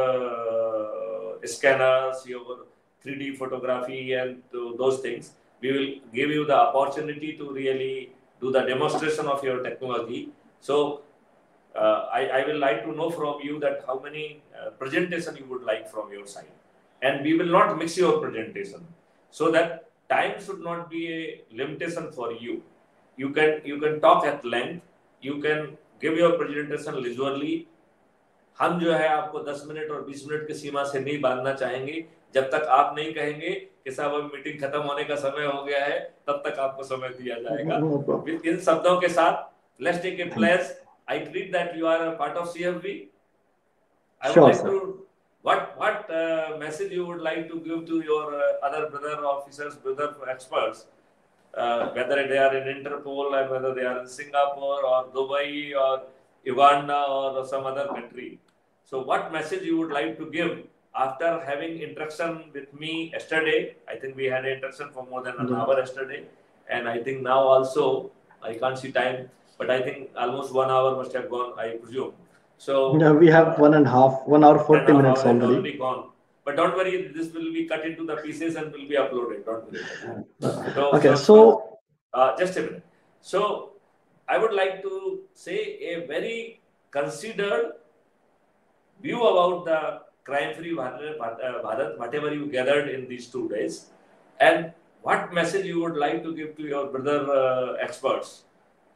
your scanners, your 3D photography and those things. We will give you the opportunity to really do the demonstration of your technology. So, I will like to know from you that how many presentation you would like from your side. And we will not mix your presentation, so that time should not be a limitation for you. You can talk at length, you can give your presentation leisurely. हम जो है आपको 10 minute और 20 minute की सीमा से नहीं बांधना चाहेंगे, जब तक आप नहीं कहेंगे कि साहब अब मीटिंग खत्म होने का समय हो गया है, तब तक आपको समय दिया जाएगा। इन शब्दों के साथ, let's take a pledge. I treat that you are a part of CFB. I would like to, what message you would like to give to your other brother officers, brother experts, whether they are in Interpol and whether they are in Singapore or Dubai or Uganda or some other country. So what message you would like to give after having interaction with me yesterday? I think we had interaction for more than an hour yesterday, and I think now also, I can't see time, but I think almost 1 hour must have gone, I presume. So yeah, we have 1 hour 40 minutes already gone. But don't worry, this will be cut into the pieces and will be uploaded. Don't worry. Okay, just a minute. So I would like to say a very considered view about the crime-free Bharat, whatever you gathered in these 2 days, and what message you would like to give to your brother experts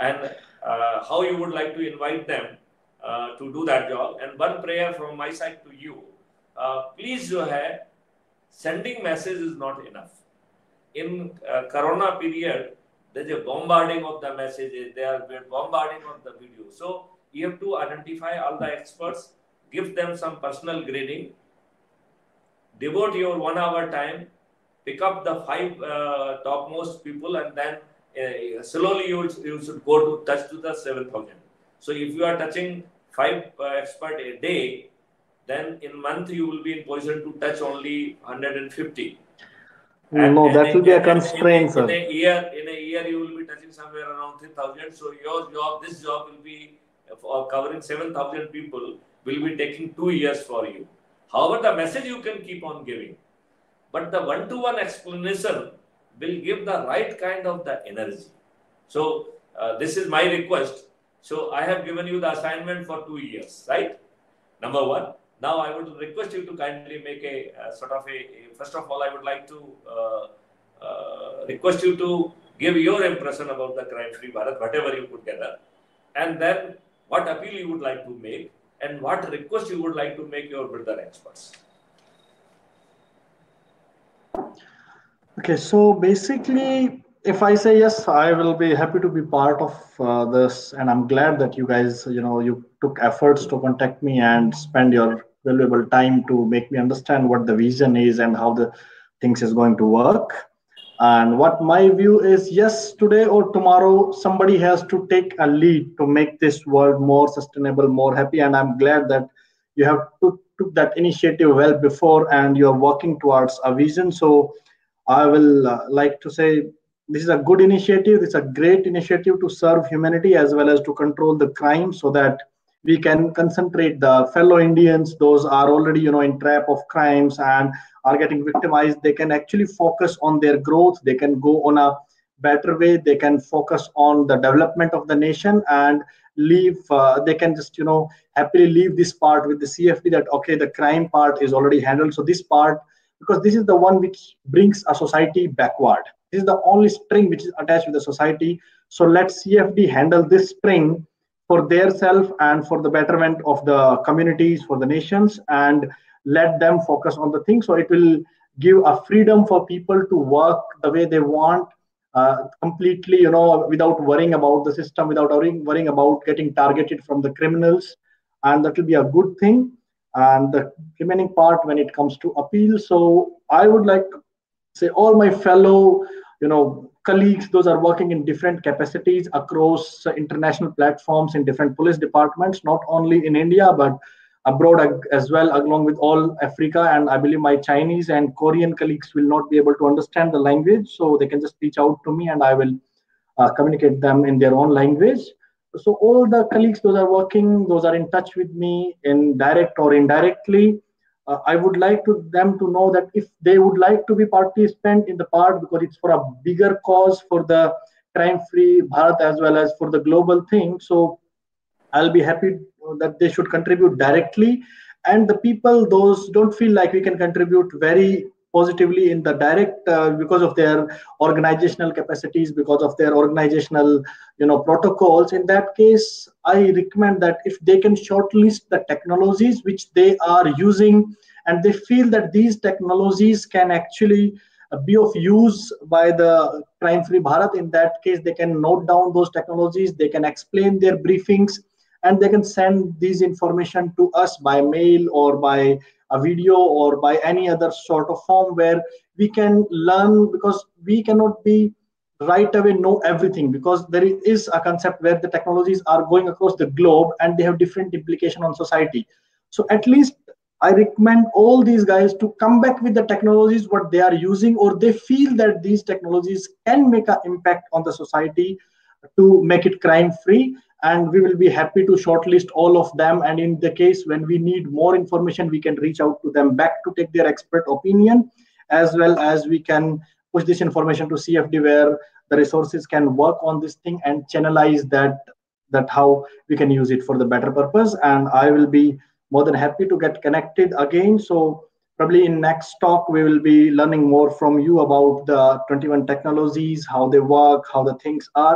and how you would like to invite them to do that job. And one prayer from my side to you, please जो है, sending message is not enough. In Corona period, there's a bombarding of the messages, they are bombarding of the video. So you have to identify all the experts, give them some personal grading, devote your 1 hour time, pick up the 5 topmost people, and then slowly you should go to touch to the 7,000. So if you are touching 5 expert a day, then in month you will be in position to touch only 150. No, that will be a constraint, sir. In a year you will be touching somewhere around 3,000. So this job will be for covering 7,000 people, will be taking 2 years for you. However, the message you can keep on giving, but the one-to-one explanation will give the right kind of the energy. So this is my request. So I have given you the assignment for 2 years, right? Number one. Now I would request you to kindly make a sort of first of all, I would like to request you to give your impression about the crime-free Bharat, whatever you put together, and then what appeal you would like to make, and what request you would like to make your brother experts. Okay, so basically, if I say yes, I will be happy to be part of this, and I'm glad that you guys, you took efforts to contact me and spend your valuable time to make me understand what the vision is and how the things is going to work. And what my view is, yes, today or tomorrow, somebody has to take a lead to make this world more sustainable, more happy. And I'm glad that you have took that initiative well before, and you are working towards a vision. So I will like to say this is a good initiative. It's a great initiative to serve humanity as well as to control the crime, so that we can concentrate the fellow Indians, those are already in trap of crimes and are getting victimized. They can actually focus on their growth. They can go on a better way. They can focus on the development of the nation and leave. They can just happily leave this part with the CFD, that okay, the crime part is already handled. So this part, because this is the one which brings a society backward. This is the only string which is attached with the society. So let CFD handle this string for their self and for the betterment of the communities, for the nations, and let them focus on the thing. So it will give a freedom for people to work the way they want, completely, without worrying about the system, without worrying about getting targeted from the criminals. And that will be a good thing. And the remaining part when it comes to appeal. So I would like to say all my fellow, colleagues, those are working in different capacities across international platforms in different police departments, not only in India, but abroad as well, along with all Africa. And I believe my Chinese and Korean colleagues will not be able to understand the language, so they can just reach out to me and I will communicate them in their own language. So all the colleagues, those are working, those are in touch with me in direct or indirectly. I would like them to know that if they would like to be participant in the part, because it's for a bigger cause, for the crime-free Bharat as well as for the global thing. So I'll be happy that they should contribute directly. And the people, those don't feel like we can contribute very positively in the direct because of their organizational capacities, because of their organizational protocols. In that case, I recommend that if they can shortlist the technologies which they are using, and they feel that these technologies can actually be of use by the crime-free Bharat, in that case they can note down those technologies, they can explain their briefings, and they can send these information to us by mail or by a video or by any other sort of form where we can learn, because we cannot be right away know everything, because there is a concept where the technologies are going across the globe and they have different implication on society. So at least I recommend all these guys to come back with the technologies what they are using, or they feel that these technologies can make an impact on the society to make it crime free. And we will be happy to shortlist all of them. And in the case when we need more information, we can reach out to them back to take their expert opinion, as well as we can push this information to CFD where the resources can work on this thing and channelize that how we can use it for the better purpose. And I will be more than happy to get connected again. So probably in next talk, we will be learning more from you about the 21 technologies, how they work, how the things are.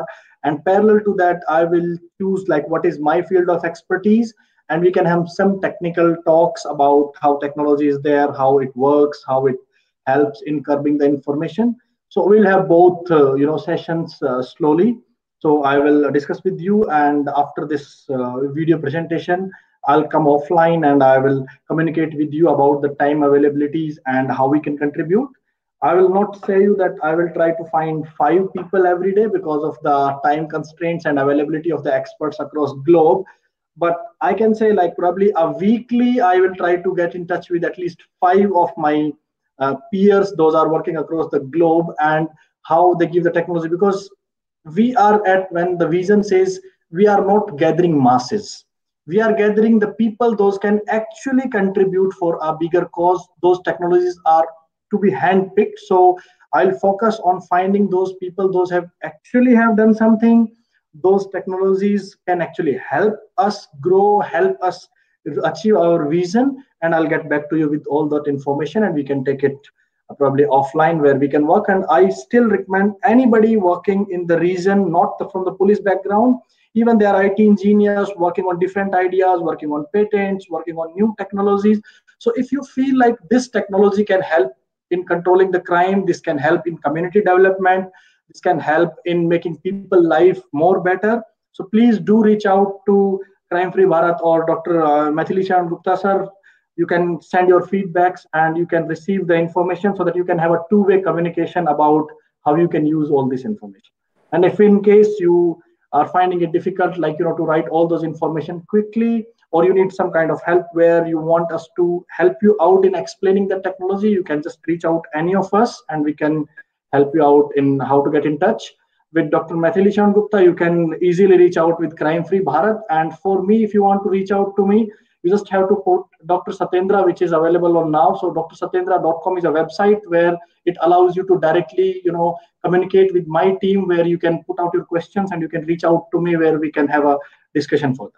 and parallel to that I will choose like what is my field of expertise, and we can have some technical talks about how technology is there, how it works, how it helps in curbing the information. So we'll have both sessions slowly. So I will discuss with you, and after this video presentation I'll come offline and I will communicate with you about the time availabilities and how we can contribute. I will not say you that I will try to find 5 people every day because of the time constraints and availability of the experts across globe. But I can say like probably a weekly, I will try to get in touch with at least 5 of my peers. Those are working across the globe and how they give the technology, because we are at when the vision says we are not gathering masses, we are gathering the people those can actually contribute for a bigger cause. Those technologies are to be handpicked. So I'll focus on finding those people those have actually have done something. Those technologies can actually help us grow, help us achieve our vision, and I'll get back to you with all that information and we can take it probably offline where we can work. And I still recommend anybody working in the region, not from the police background, even there are IT engineers working on different ideas, working on patents, working on new technologies. So if you feel like this technology can help in controlling the crime, this can help in community development, this can help in making people life more better, so please do reach out to Crime Free Bharat or Dr. Maithili Sharan Gupta sir. You can send your feedbacks and you can receive the information so that you can have a two-way communication about how you can use all this information. And if in case you are finding it difficult, like to write all those information quickly, or you need some kind of help where you want us to help you out in explaining the technology, you can just reach out any of us and we can help you out in how to get in touch. With Dr. Maithili Sharan Gupta, you can easily reach out with Crime Free Bharat. And for me, if you want to reach out to me, you just have to put Dr. Satyendra, which is available on now. So drsatyendra.com is a website where it allows you to directly, communicate with my team, where you can put out your questions and you can reach out to me where we can have a discussion for that.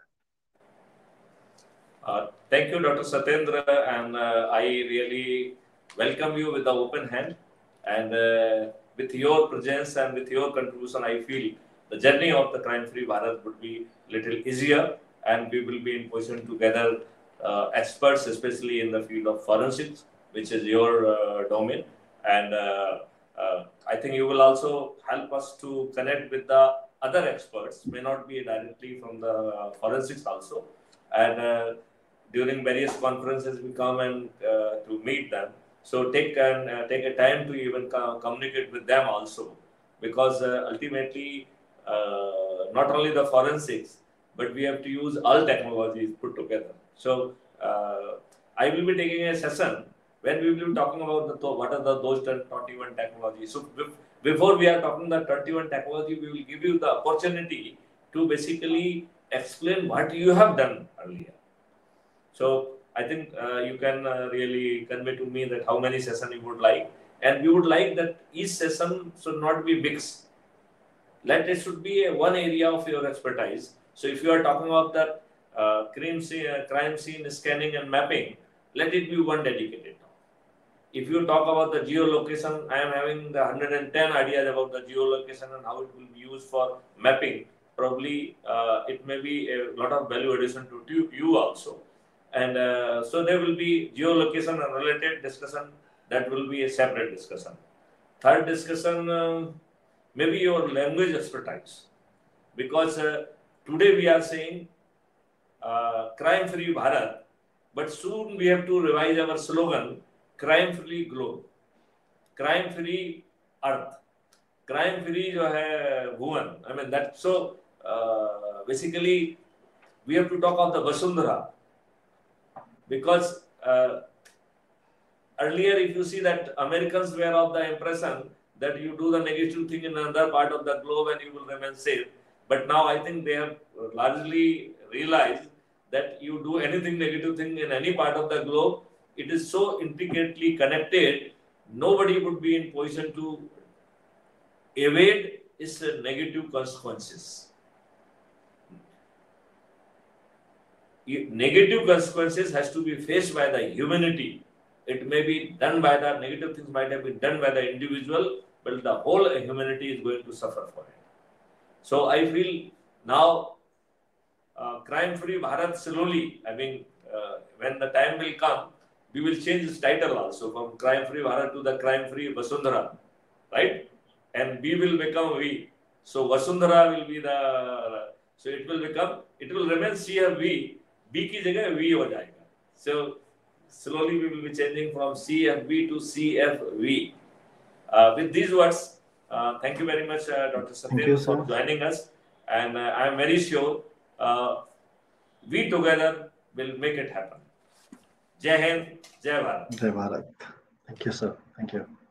Thank you, Dr. Satyendra, and I really welcome you with the open hand. And with your presence and with your contribution, I feel the journey of the Crime Free Bharat would be little easier, and we will be in position to gather experts, especially in the field of forensics, which is your domain. And I think you will also help us to connect with the other experts, may not be directly from the forensics also. And during various conferences, we come and to meet them. So take a time to even communicate with them also, because ultimately, not only the forensics, but we have to use all technologies put together. So I will be taking a session when we will be talking about what are those 21 technologies. So before we are talking the 21 technology, we will give you the opportunity to basically explain what you have done earlier. So I think you can really convey to me that how many sessions you would like, and we would like that each session should not be mixed. Let it should be one area of your expertise. So if you are talking about the crime scene scanning and mapping, let it be one dedicated. If you talk about the geolocation, I am having the 110 ideas about the geolocation and how it will be used for mapping. Probably it may be a lot of value addition to you also. And so there will be geolocation and related discussion. That will be a separate discussion. Third discussion, maybe your language expertise. Because today we are saying Crime Free Bharat, but soon we have to revise our slogan, Crime Free Globe, Crime Free Earth, Crime Free jo hai Bhuvan. I mean that. So basically we have to talk of the Vasundhara, because earlier if you see that Americans were of the impression that you do the negative thing in another part of the globe and you will remain safe. But now I think they have largely realized that you do anything negative thing in any part of the globe, it is so intricately connected, nobody would be in position to evade its negative consequences. Negative consequences has to be faced by the humanity. It may be done by the negative things might have been done by the individual, but the whole humanity is going to suffer for it. So I feel now crime-free Bharat slowly, I mean, when the time will come, we will change its title also from crime-free Bharat to the crime-free Vasundhara, right? And we will become we. So Vasundhara will be the, so it will remain CFV, B की जगह V हो जाएगा. So slowly we will be changing from CFV to CFV. With these words, thank you very much, Dr. Satyendra, for joining us, and I am very sure we together will make it happen. Jai Hind, Jai Bharat. Jai Bharat. Thank you, sir. Thank you.